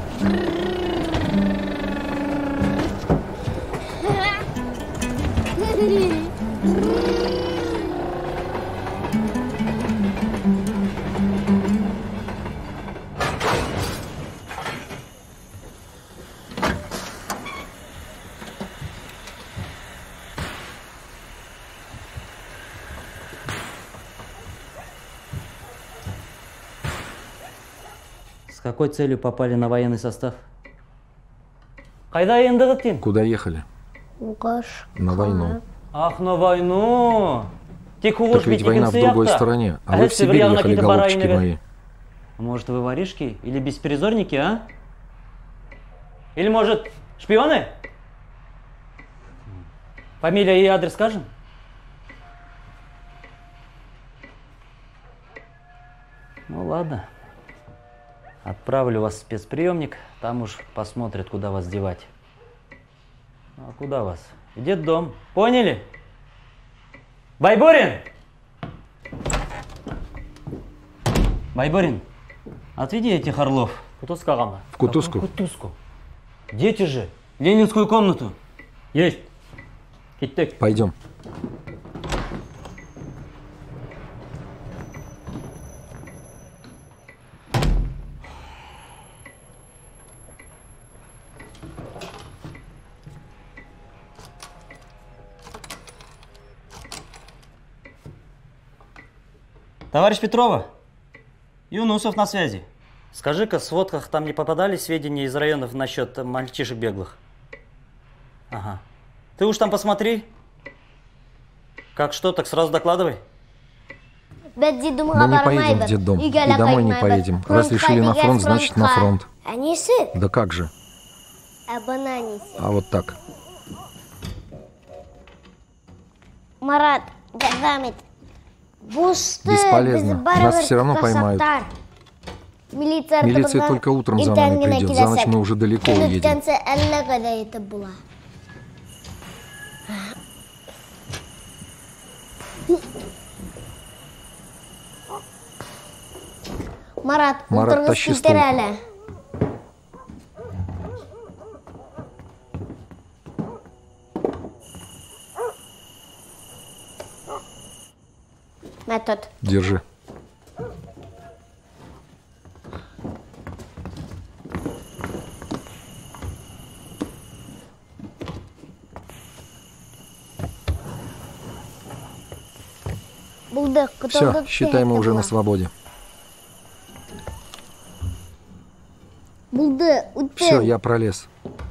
С какой целью попали на военный состав? Кайда ендігіттен? Куда ехали? На войну. Ах, на войну! Так ведь война в другой стороне, а вы в Сибирь ехали, голубчики мои. Может, вы воришки или беспризорники, а? Или, может, шпионы? Фамилия и адрес скажем? Ну ладно. Отправлю вас в спецприемник, там уж посмотрят, куда вас девать. А куда вас? В детдом. Поняли? Байбурин! Байбурин, отведи этих орлов. Кутузка гана. В Кутузку? В Кутузку. Дети же. Ленинскую комнату. Есть. Киттек. Пойдем. Товарищ Петрова, Юнусов на связи. Скажи-ка, в сводках там не попадали сведения из районов насчет мальчишек беглых? Ага. Ты уж там посмотри. Как что, так сразу докладывай. Мы не поедем в детдом и домой не поедем. Раз решили на фронт, значит на фронт. Да как же? А вот так. Марат, Гагамит. Бесполезно. Нас все равно поймают. Милиция только утром за нами придет. За ночь мы уже далеко уедем. Марат, Марат, тащи стул. Метод. Держи. Все, считай, мы уже на свободе. Все, я пролез.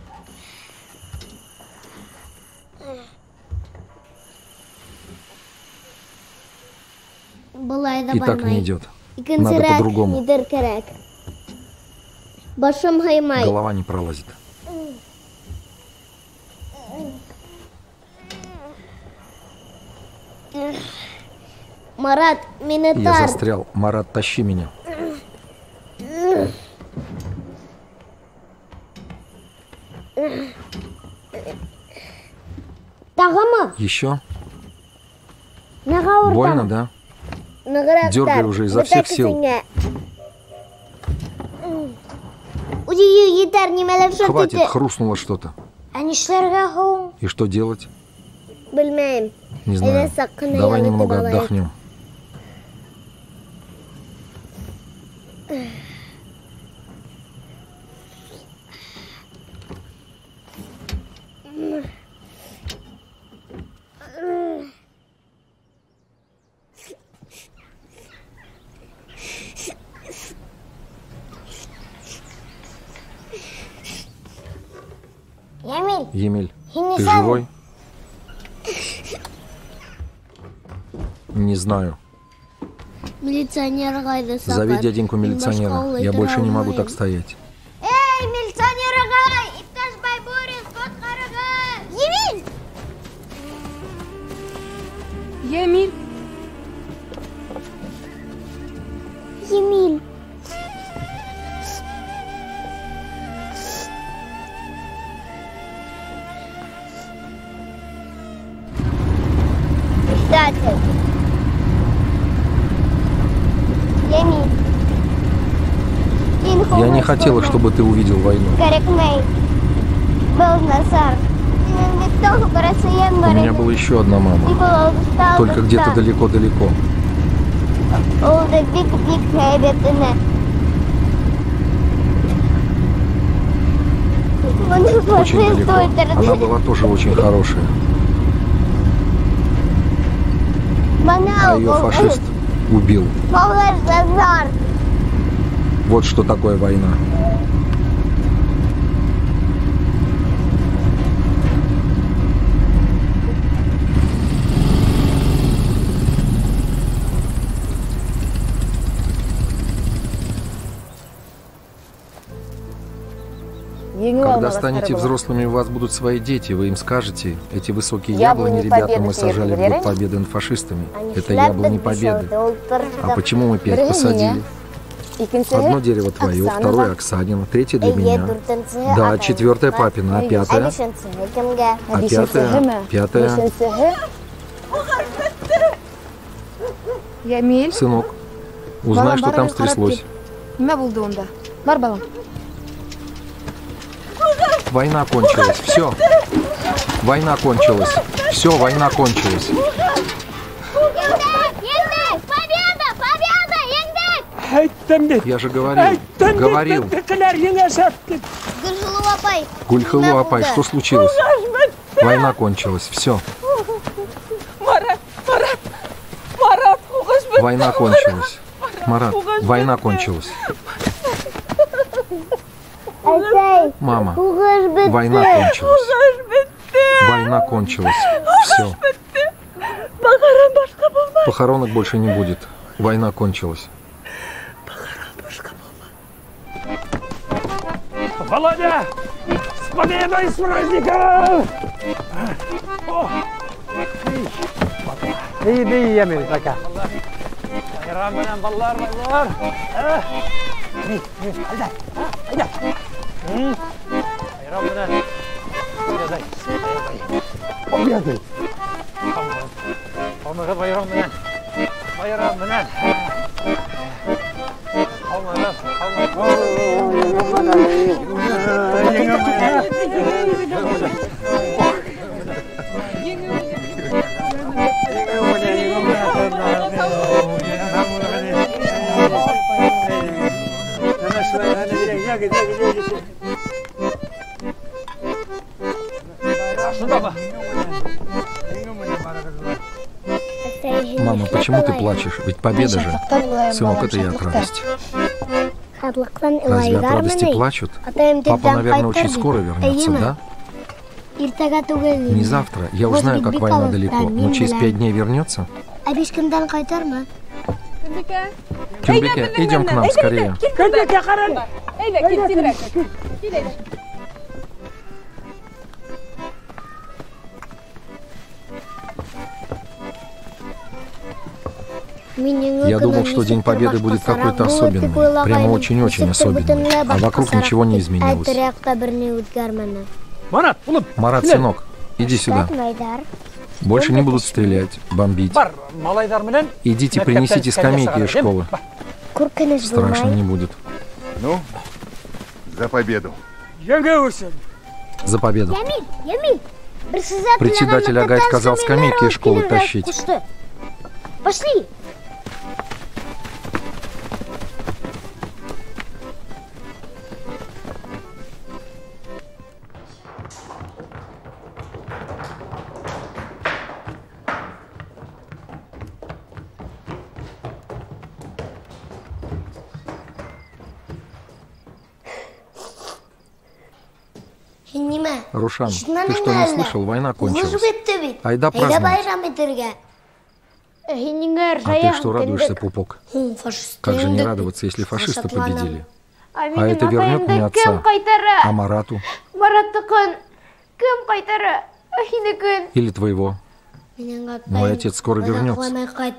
И так не идет. Надо по-другому. Голова не пролазит. Марат, Минотар. Я застрял. Марат, тащи меня. Еще? Больно, да? Дергай уже изо всех сил. Хватит, хрустнуло что-то. И что делать? Не знаю. Давай немного отдохнем. Емель, ты живой? Не знаю. Зови дяденьку милиционера. Я больше не могу так стоять. Эй, милиционер агай! Ипташ Байбурис, вот карага! Емель! Емель! Емель! Кстати, Емель. Я не хотела, чтобы ты увидел войну. У меня была еще одна мама. Только где-то далеко-далеко. Очень далеко. Она была тоже очень хорошая. А ее фашист убил. Вот что такое война. Когда станете взрослыми, у вас будут свои дети, вы им скажете, эти высокие яблони, ребята, мы сажали в год победы над фашистами. Это яблони победы. А почему мы пять посадили? Одно дерево твое, второе Оксанина, третье для меня. Да, четвертое папина, а пятое? А пятое? Пятое? Сынок, узнай, что там стряслось. Война кончилась. Все. Война кончилась. Все, война кончилась. Я же говорил. Говорил. Гульхылу апай, что случилось? Война кончилась. Все. Война кончилась. Марат, война кончилась. Мама, война кончилась. Война кончилась. Все. Похоронок больше не будет. Война кончилась. Володя! С победой, с праздником! Иди, Емель, пока. Байрам менен баллар, баллар. Байрам менен. Обедай. Хамага байрам менен. Байрам менен. Хамага, хамага. Мама, почему ты плачешь? Ведь победа же. Сынок, это я от радости. Разве от радости плачут? Папа, наверное, очень скоро вернется, да? Не завтра. Я узнаю, как война далеко. Но через пять дней вернется. Кюмбеке, идем к нам скорее. Я думал, что День Победы будет какой-то особенный. Прямо очень-очень особенный. А вокруг ничего не изменилось. Марат, Марат, сынок, иди сюда. Больше не будут стрелять, бомбить. Идите, принесите скамейки из школы. Страшно не будет. Ну, за победу. За победу. Председатель Агай сказал скамейки из школы тащить. Пошли! Рушан, ты что, не слышал? Война кончилась. Айда праздновать. А ты что радуешься, пупок? Как же не радоваться, если фашисты победили? А это вернет мне отца. А Марату? Или твоего? Мой отец скоро вернется.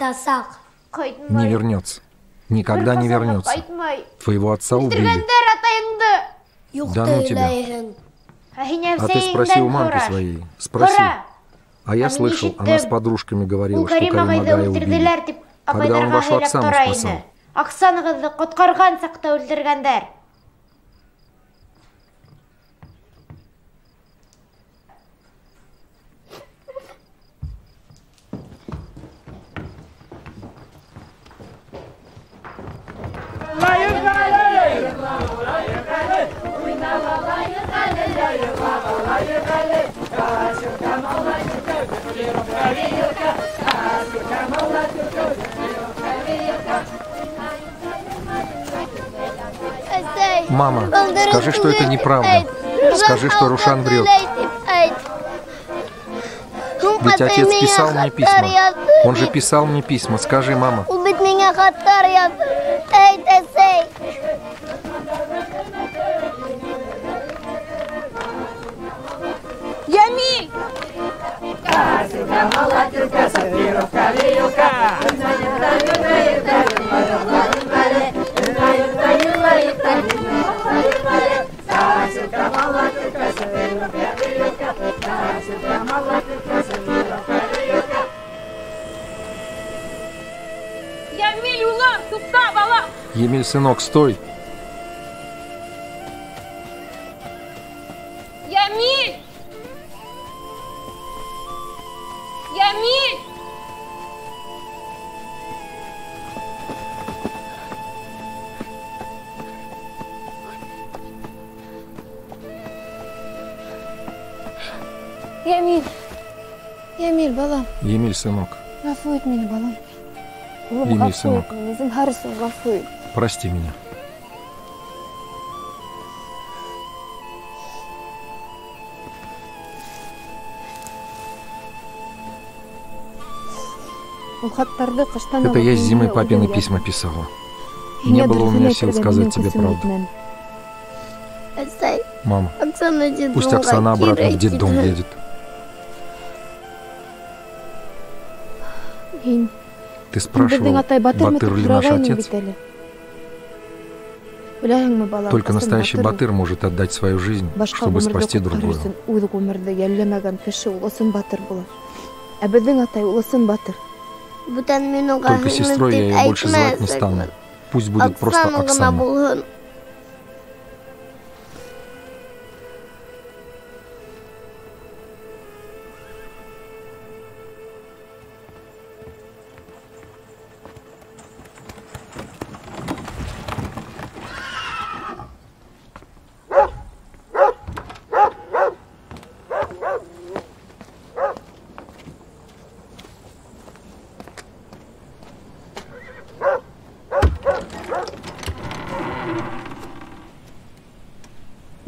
Не вернется. Никогда не вернется. Твоего отца убили. Да ну тебя. А ты спроси у мамки своей. Спроси. А я слышал, она с подружками говорила, что Каримагая убили. Когда он вашу Оксану спасал. Оксанығызды құтқарған сақта өлтіргендер. Мама, скажи, что это неправда. Скажи, что Рушан врет. Ведь отец писал мне письма. Он же писал мне письма. Скажи, мама. Ямиль! Ямиль, улан, тупта, балам! Емель, сынок, стой! Ямиль! Ямиль! Ямиль! Ямиль, балам! Емель, сынок. Ғафу ет мені, балам. Емель, сынок. Өзің харысың, ғафу ет. Прости меня. Это я с зимой папины письма писала. Не было у меня сил сказать тебе правду. Мама, пусть Оксана обратно в детдом едет. Ты спрашивал, Батыр ли наш отец? Только настоящий Батыр может отдать свою жизнь, чтобы спасти другого. Только сестрой я ее больше звать не стану. Пусть будет просто Оксана.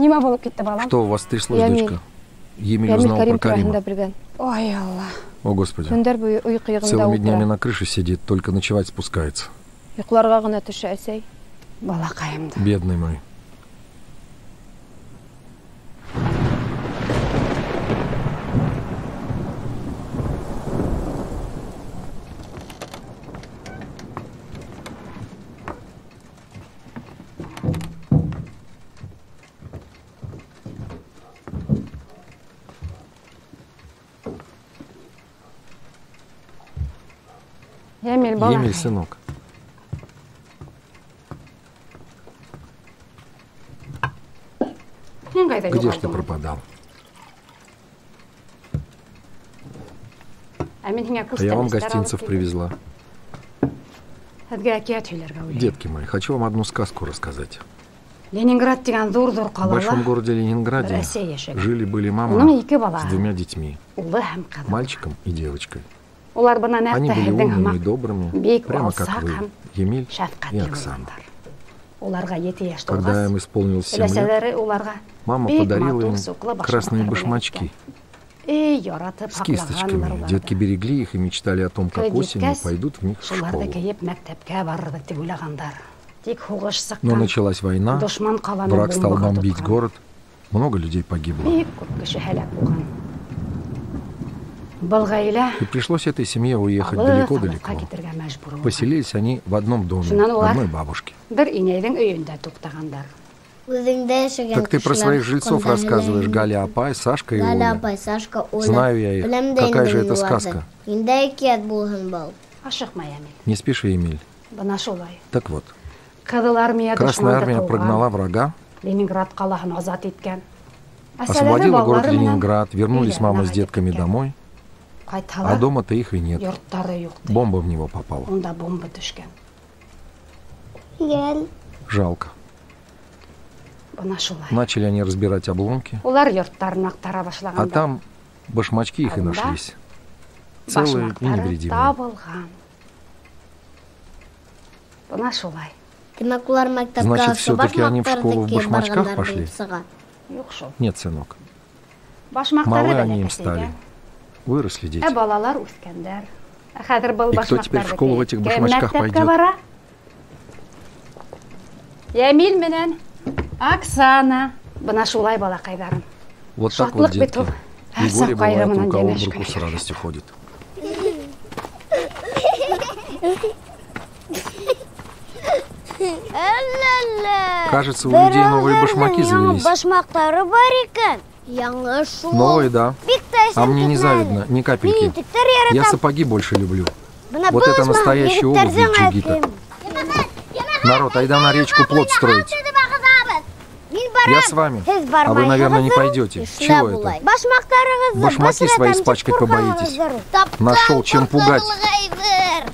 Что у вас тряслось, Ямиль. дочка? Емель Ямиль узнал про Карим Карима. турасында белгән. Ой, Алла. О, Господи. Көндәр буе уйкы Целыми ягында днями утыра. на крыше сидит, только ночевать спускается. Йокларга гына төшә әсәй. Балакаем да. Бедный мой. Ямиль, бала. Емель, сынок. Где ж ты пропадал? А я вам гостинцев привезла. Детки мои, хочу вам одну сказку рассказать. Ленинград дигән зур-зур В калала. большом городе Ленинграде Россия яшәгән. жили-были Уның мама ике бала. с двумя детьми, Улы һәм кызы. мальчиком и девочкой. Улар бына Они нәкъ были тәһәрдән умными и һәм добрыми, бик прямо как алсак вы, һәм Емель и шәфкатьле Оксана. булгандар. Уларга ете яшь Когда тулгас, им исполнилось семь лет, өләсәләре уларга мама бик подарила матур им суклы красные башмаклар башмачки Эй, яратып с кисточками. һаклаганнар уларны. Детки берегли их и мечтали о том, как Көй осенью җиткәс, пойдут в них в шуларны школу. киеп мәктәпкә барырбыз дип уйлагандар. Тик хугыш Но сыккан. началась война, Дошман каланы враг стал бомбага бомбить тоткан. город, много людей погибло. Бик күп кеше һәлак булган. Был гаилә И пришлось этой семье уехать алык далеко-далеко. алыкка китергә мәҗбүр булган. Поселились они в одном доме, Шуннан улар одной бабушки. бер инәйнең өендә туктагандар. Үзеңдә яшәгән Так ты про кешеләр своих жильцов хакында рассказываешь, һөйләйм. Галя Апай, Сашка и Галя Оля. апай, Сашка, Оля. Знаю я их. Беләм дә Какая инде же это мин уларны. сказка? Инде әкият булһын был. Ашыкма, Ямил. Не спеши, Емель. Бына шулай. Так вот, Кызыл армия Красная дошманды армия куган, прогнала врага, Ленинград калаһын азат иткән. освободила город Ленинград, вернулись мама с детками домой, а Кайталар, дома-то их и нет. йорттары юк. ди. Бомба в него попала. Унда бомба төшкән. Гел. Жалко. Бына шулай. Начали они разбирать обломки, Улар йорттарын актара а башлаганда. там башмачки их и Анда нашлись. Целые и башмактары невредимые. табылган. Бына шулай. Демәк, улар мәктәпкә Значит, акча всё-таки они в школу в башмактарды киеп башмачках баргандар пошли? дип сыга. Юк шул. Нет, сынок. Башмактары Малы они им бәләкәс стали. икән. Выросли дети. Ә балалар үскәндәр. Ә хәзер был И кто теперь в башмактарды школу в киеп этих кем башмачках мәктәпкә пойдет? бара? Ямил менән Оксана. Бына шулай балакайдарым. Вот так Шатлык вот, бит детки. ул. И Ә горе бывает, сакайрымынан у кого в янәшкә руку с йөргән. радостью ходит. Әлләлә. Кажется, у людей новые башмаки завелись. Башмактары бар икән. Яңы шул. Новые, да. Бик тә А мне не исән завидно, ни капельки. Ниндидер Я яратам. сапоги больше люблю. Бына Вот был это исмах, настоящая обувь егетләрзең Вильчугита. әйтим. Народ, айда на речку плот строить. Мин барам. Я с вами. Сез А вы, наверное, не бармайсыздар. пойдете. Эшләп Чего это? булай. Башмактарыгызны Башмаки башыратам свои дип испачкать побоитесь. куркагыздар. Таптан Нашел, чем пугать. куркагызгайдыр.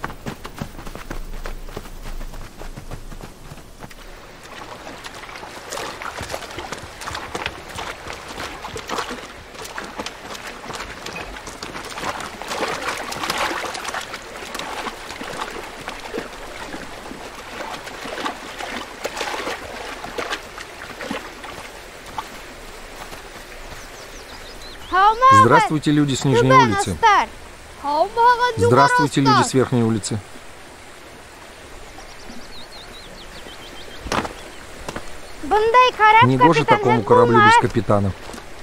Здравствуйте, люди с Нижней улицы. Здравствуйте, люди с Верхней улицы. Бындай карап Негоже такому кораблю без капитана.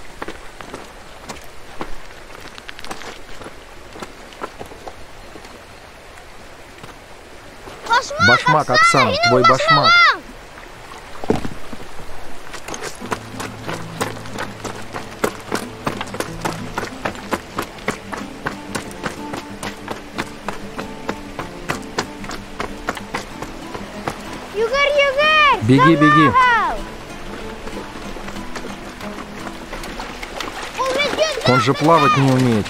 Башмак, Оксана, твой башмак. Югар, югар. Беги, беги. Он же плавать не умеет.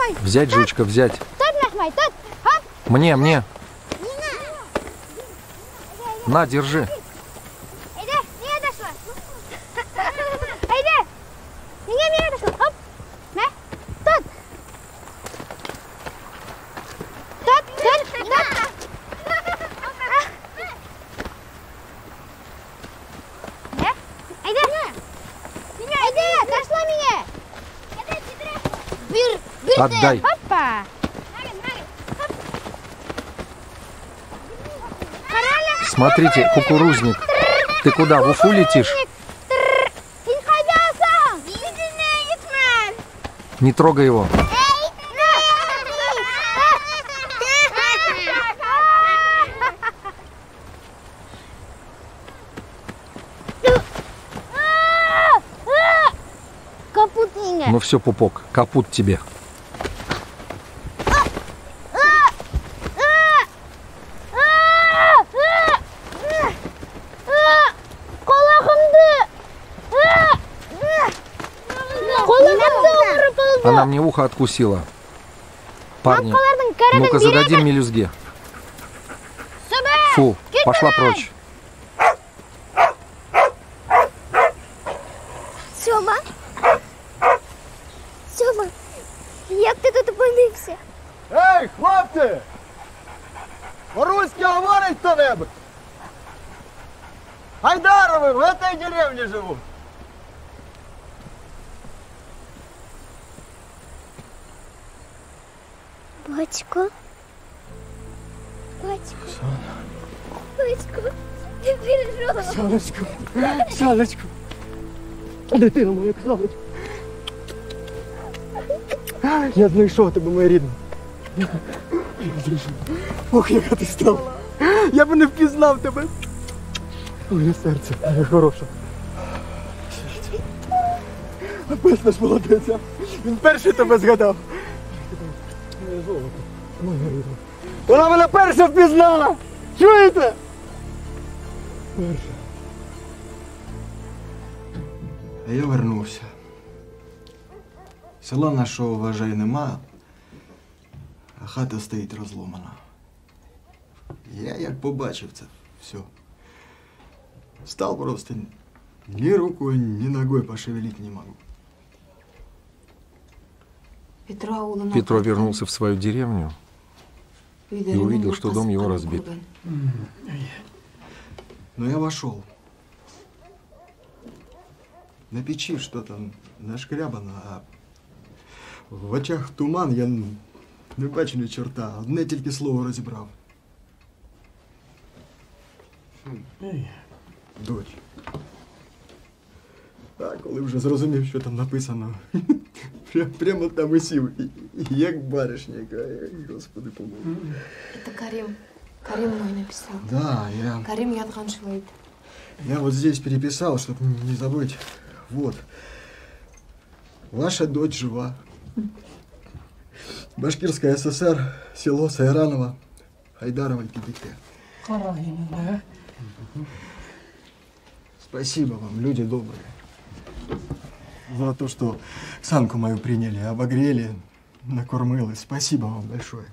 Взять, жучка, взять. Мне, мне. На, держи. Отдай. Смотрите, кукурузник. Ты куда, в Уфу летишь? Не трогай его. Ну все, пупок, капут тебе. Она мне ухо откусила. Парни, ну-ка зададим мелюзге. Фу, пошла прочь. Сьома? Сьома, як ти тут опинився? Ей, хлопці! По-руськи говорить хто-небудь? Хайдаровы в этой деревне живут. Батько? Батько? Батько, ти пережила? Сонечко, сонечко. Дитина моя, сонечко. Я знайшов тебе, моя рідна. Ох, яка ти стала. Я б не впізнав тебе. Моє серце, моє хороше. А пес наш молодець, а? Він перший тебе згадав. Моє золото, моя рідна. Вона мене перша впізнала! Чуєте? Перша. А я вернувся. Села нашого, вважай, нема, а хата стоїть розломана. Я як побачив це все. Стал просто ни рукой, ни ногой пошевелить не могу. Петро вернулся в свою деревню и увидел, что дом его разбит. Но я вошел. На печи что-то нашкрябано, а в очах туман, я не бачу ні чорта. Одне тільки слово розібрав. Дочь. А коли вже зрозумів, що там написано, прямо там і сів, як баришня, Господи помилуй. Это Карим. Карим мой написал. Да, я... Карим Ядганшвейд. Я вот здесь переписал, чтобы не забыть. Вот. Ваша дочь жива. Башкирская ССР, село Сайраново, Хайдарово, Кибике. Спасибо вам, люди добрые, за то, что Оксанку мою приняли, обогрели, накормили. Спасибо вам большое.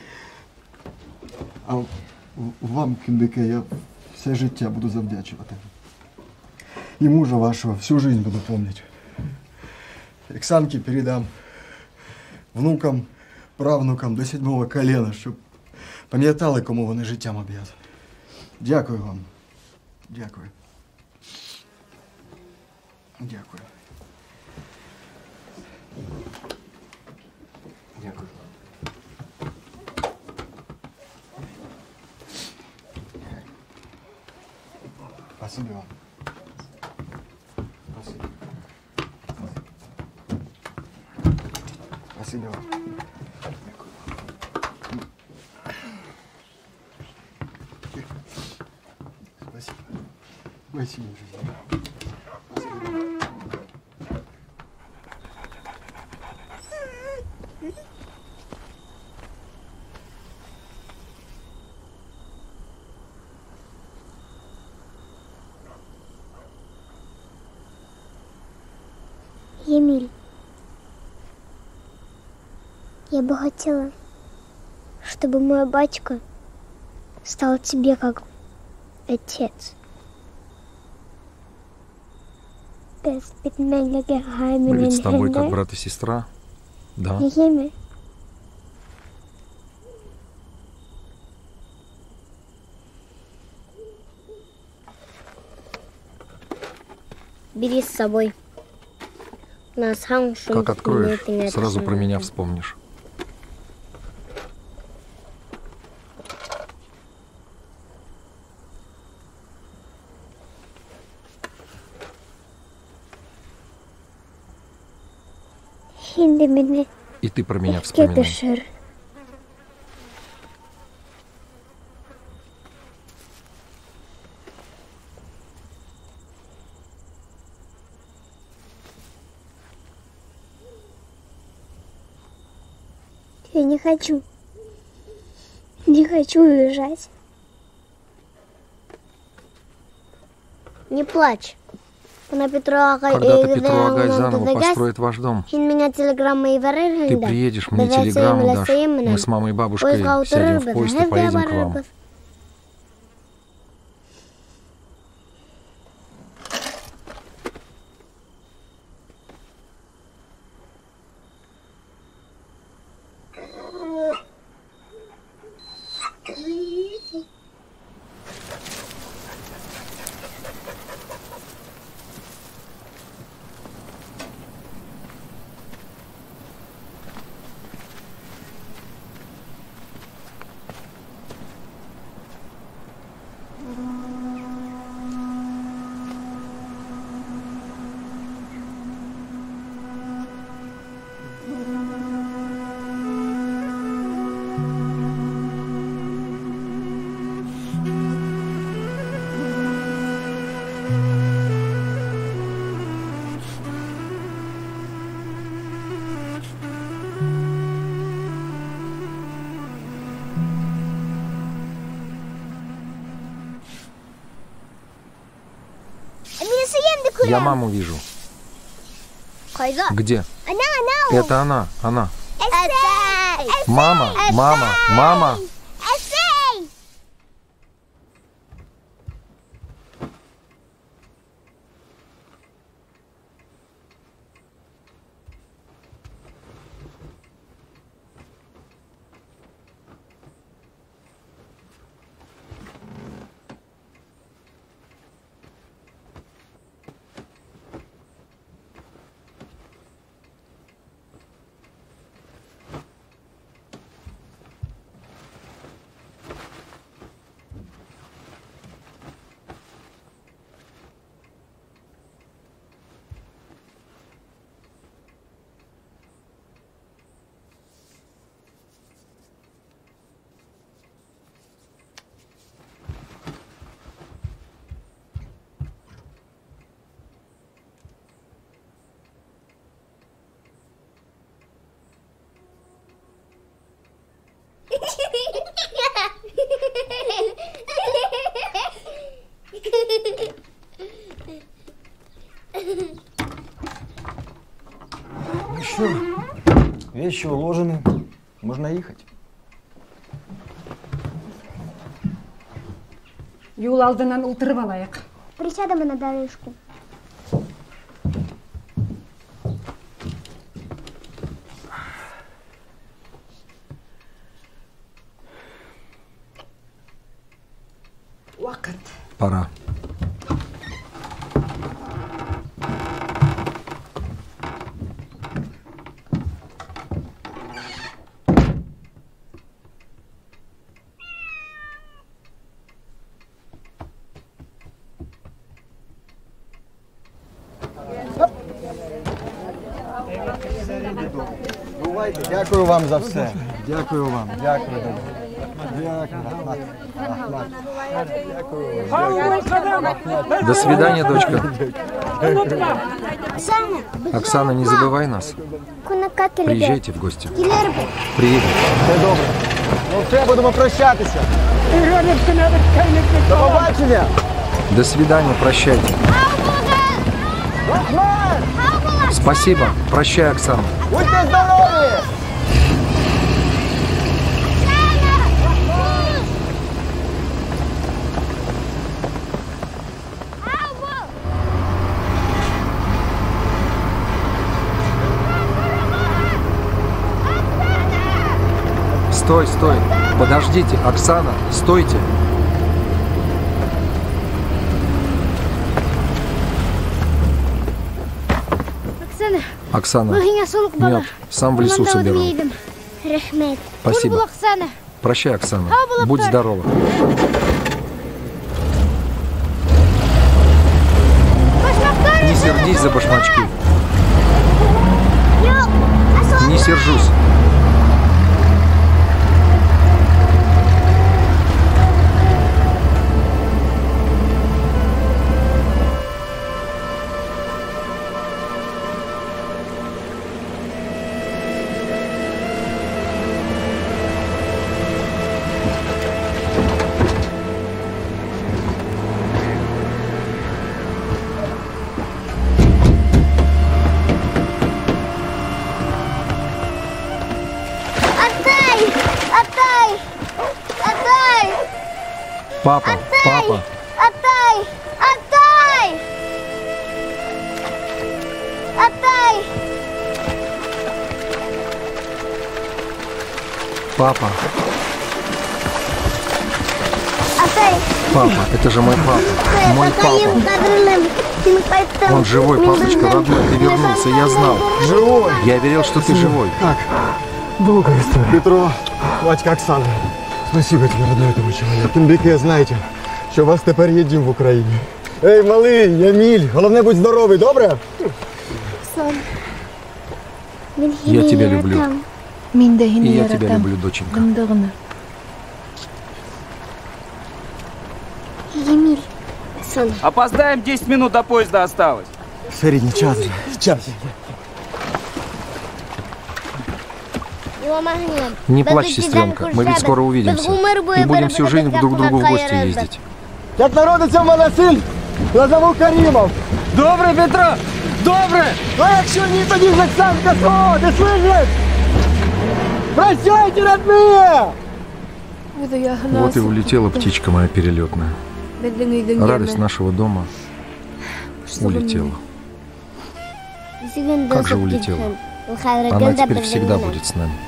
А вам, Кибике, я все життя буду завдячувати. И мужа вашего всю жизнь буду помнить. Оксанке передам внукам, правнукам до седьмого колена, щоб пам'ятали, кому вони життям об'язані. Дякую вам. Дякую. Дякую. Дякую. Спасибо вам. Спасибо. Спасибо вам. Спасибо. Спасибо, жизнь. Еміль. Я бы хотела, чтобы мой батька стал тебе как отец. Мы ведь с тобой как брат и сестра, да? Бери с собой. Как откроешь, сразу про меня вспомнишь. И ты про меня вспоминай. Я не хочу. Не хочу уезжать. Не плачь. Когда-то Петрова заново построит ваш дом. Ты приедешь, мне телеграмму дашь. Мы с мамой и бабушкой сядем в поезд и поедем к вам. Я маму вижу. Где? Это она, она. Мама, мама, мама. Ну что, вещи уложены, можно ехать. Юл алдынан ултырып алайык. Присядем на дорожку. Пора. Дякую вам за все. Дякую вам. Дякую. Дякую. До свидания, дочка. Оксана, не забывай нас. Приезжайте в гости. Приедем. Все добре. Ну все, будемо прощатися. До побачення. До свидания, прощайте. Спасибо. Прощай, Оксана. Будьте здорові! Стой, стой. Подождите, Оксана, стойте. Оксана. Оксана, нет, сам в лесу соберу. Спасибо. Прощай, Оксана. Будь здорова. Не сердись за башмачки. Не сержусь. Папа, папа. Отдай! Отдай! Отдай! Папа. Отдай! Папа, это же мой папа. Мой папа. Он живой, папочка, родной, ты вернулся, я знал. Живой! Я верил, что ты живой. Как? Долгая история. Петро, батька Оксана. Спасибо тебе, родной этого чоловік. Кінбіки, знаєте, що у вас тепер є дім в Україні. Ей, малий, Яміль, головне будь здоровий, добре? Я тебя люблю. И я тебя люблю, доченька. Емиль, сон. Опоздаем, десять минут до поезда осталось. Середній час. Час. Не плачь, сестренка, мы ведь скоро увидимся. И будем всю жизнь друг к другу в гости ездить. Як народиться в мене син, назову Карімов. Добре, Петро, добре! А якщо ні, тоді ж Оксанка свого, ти слышиш? Прощайте, родные! Вот и улетела птичка моя перелетная. Радость нашего дома улетела. Как же улетела? Она теперь всегда будет с нами.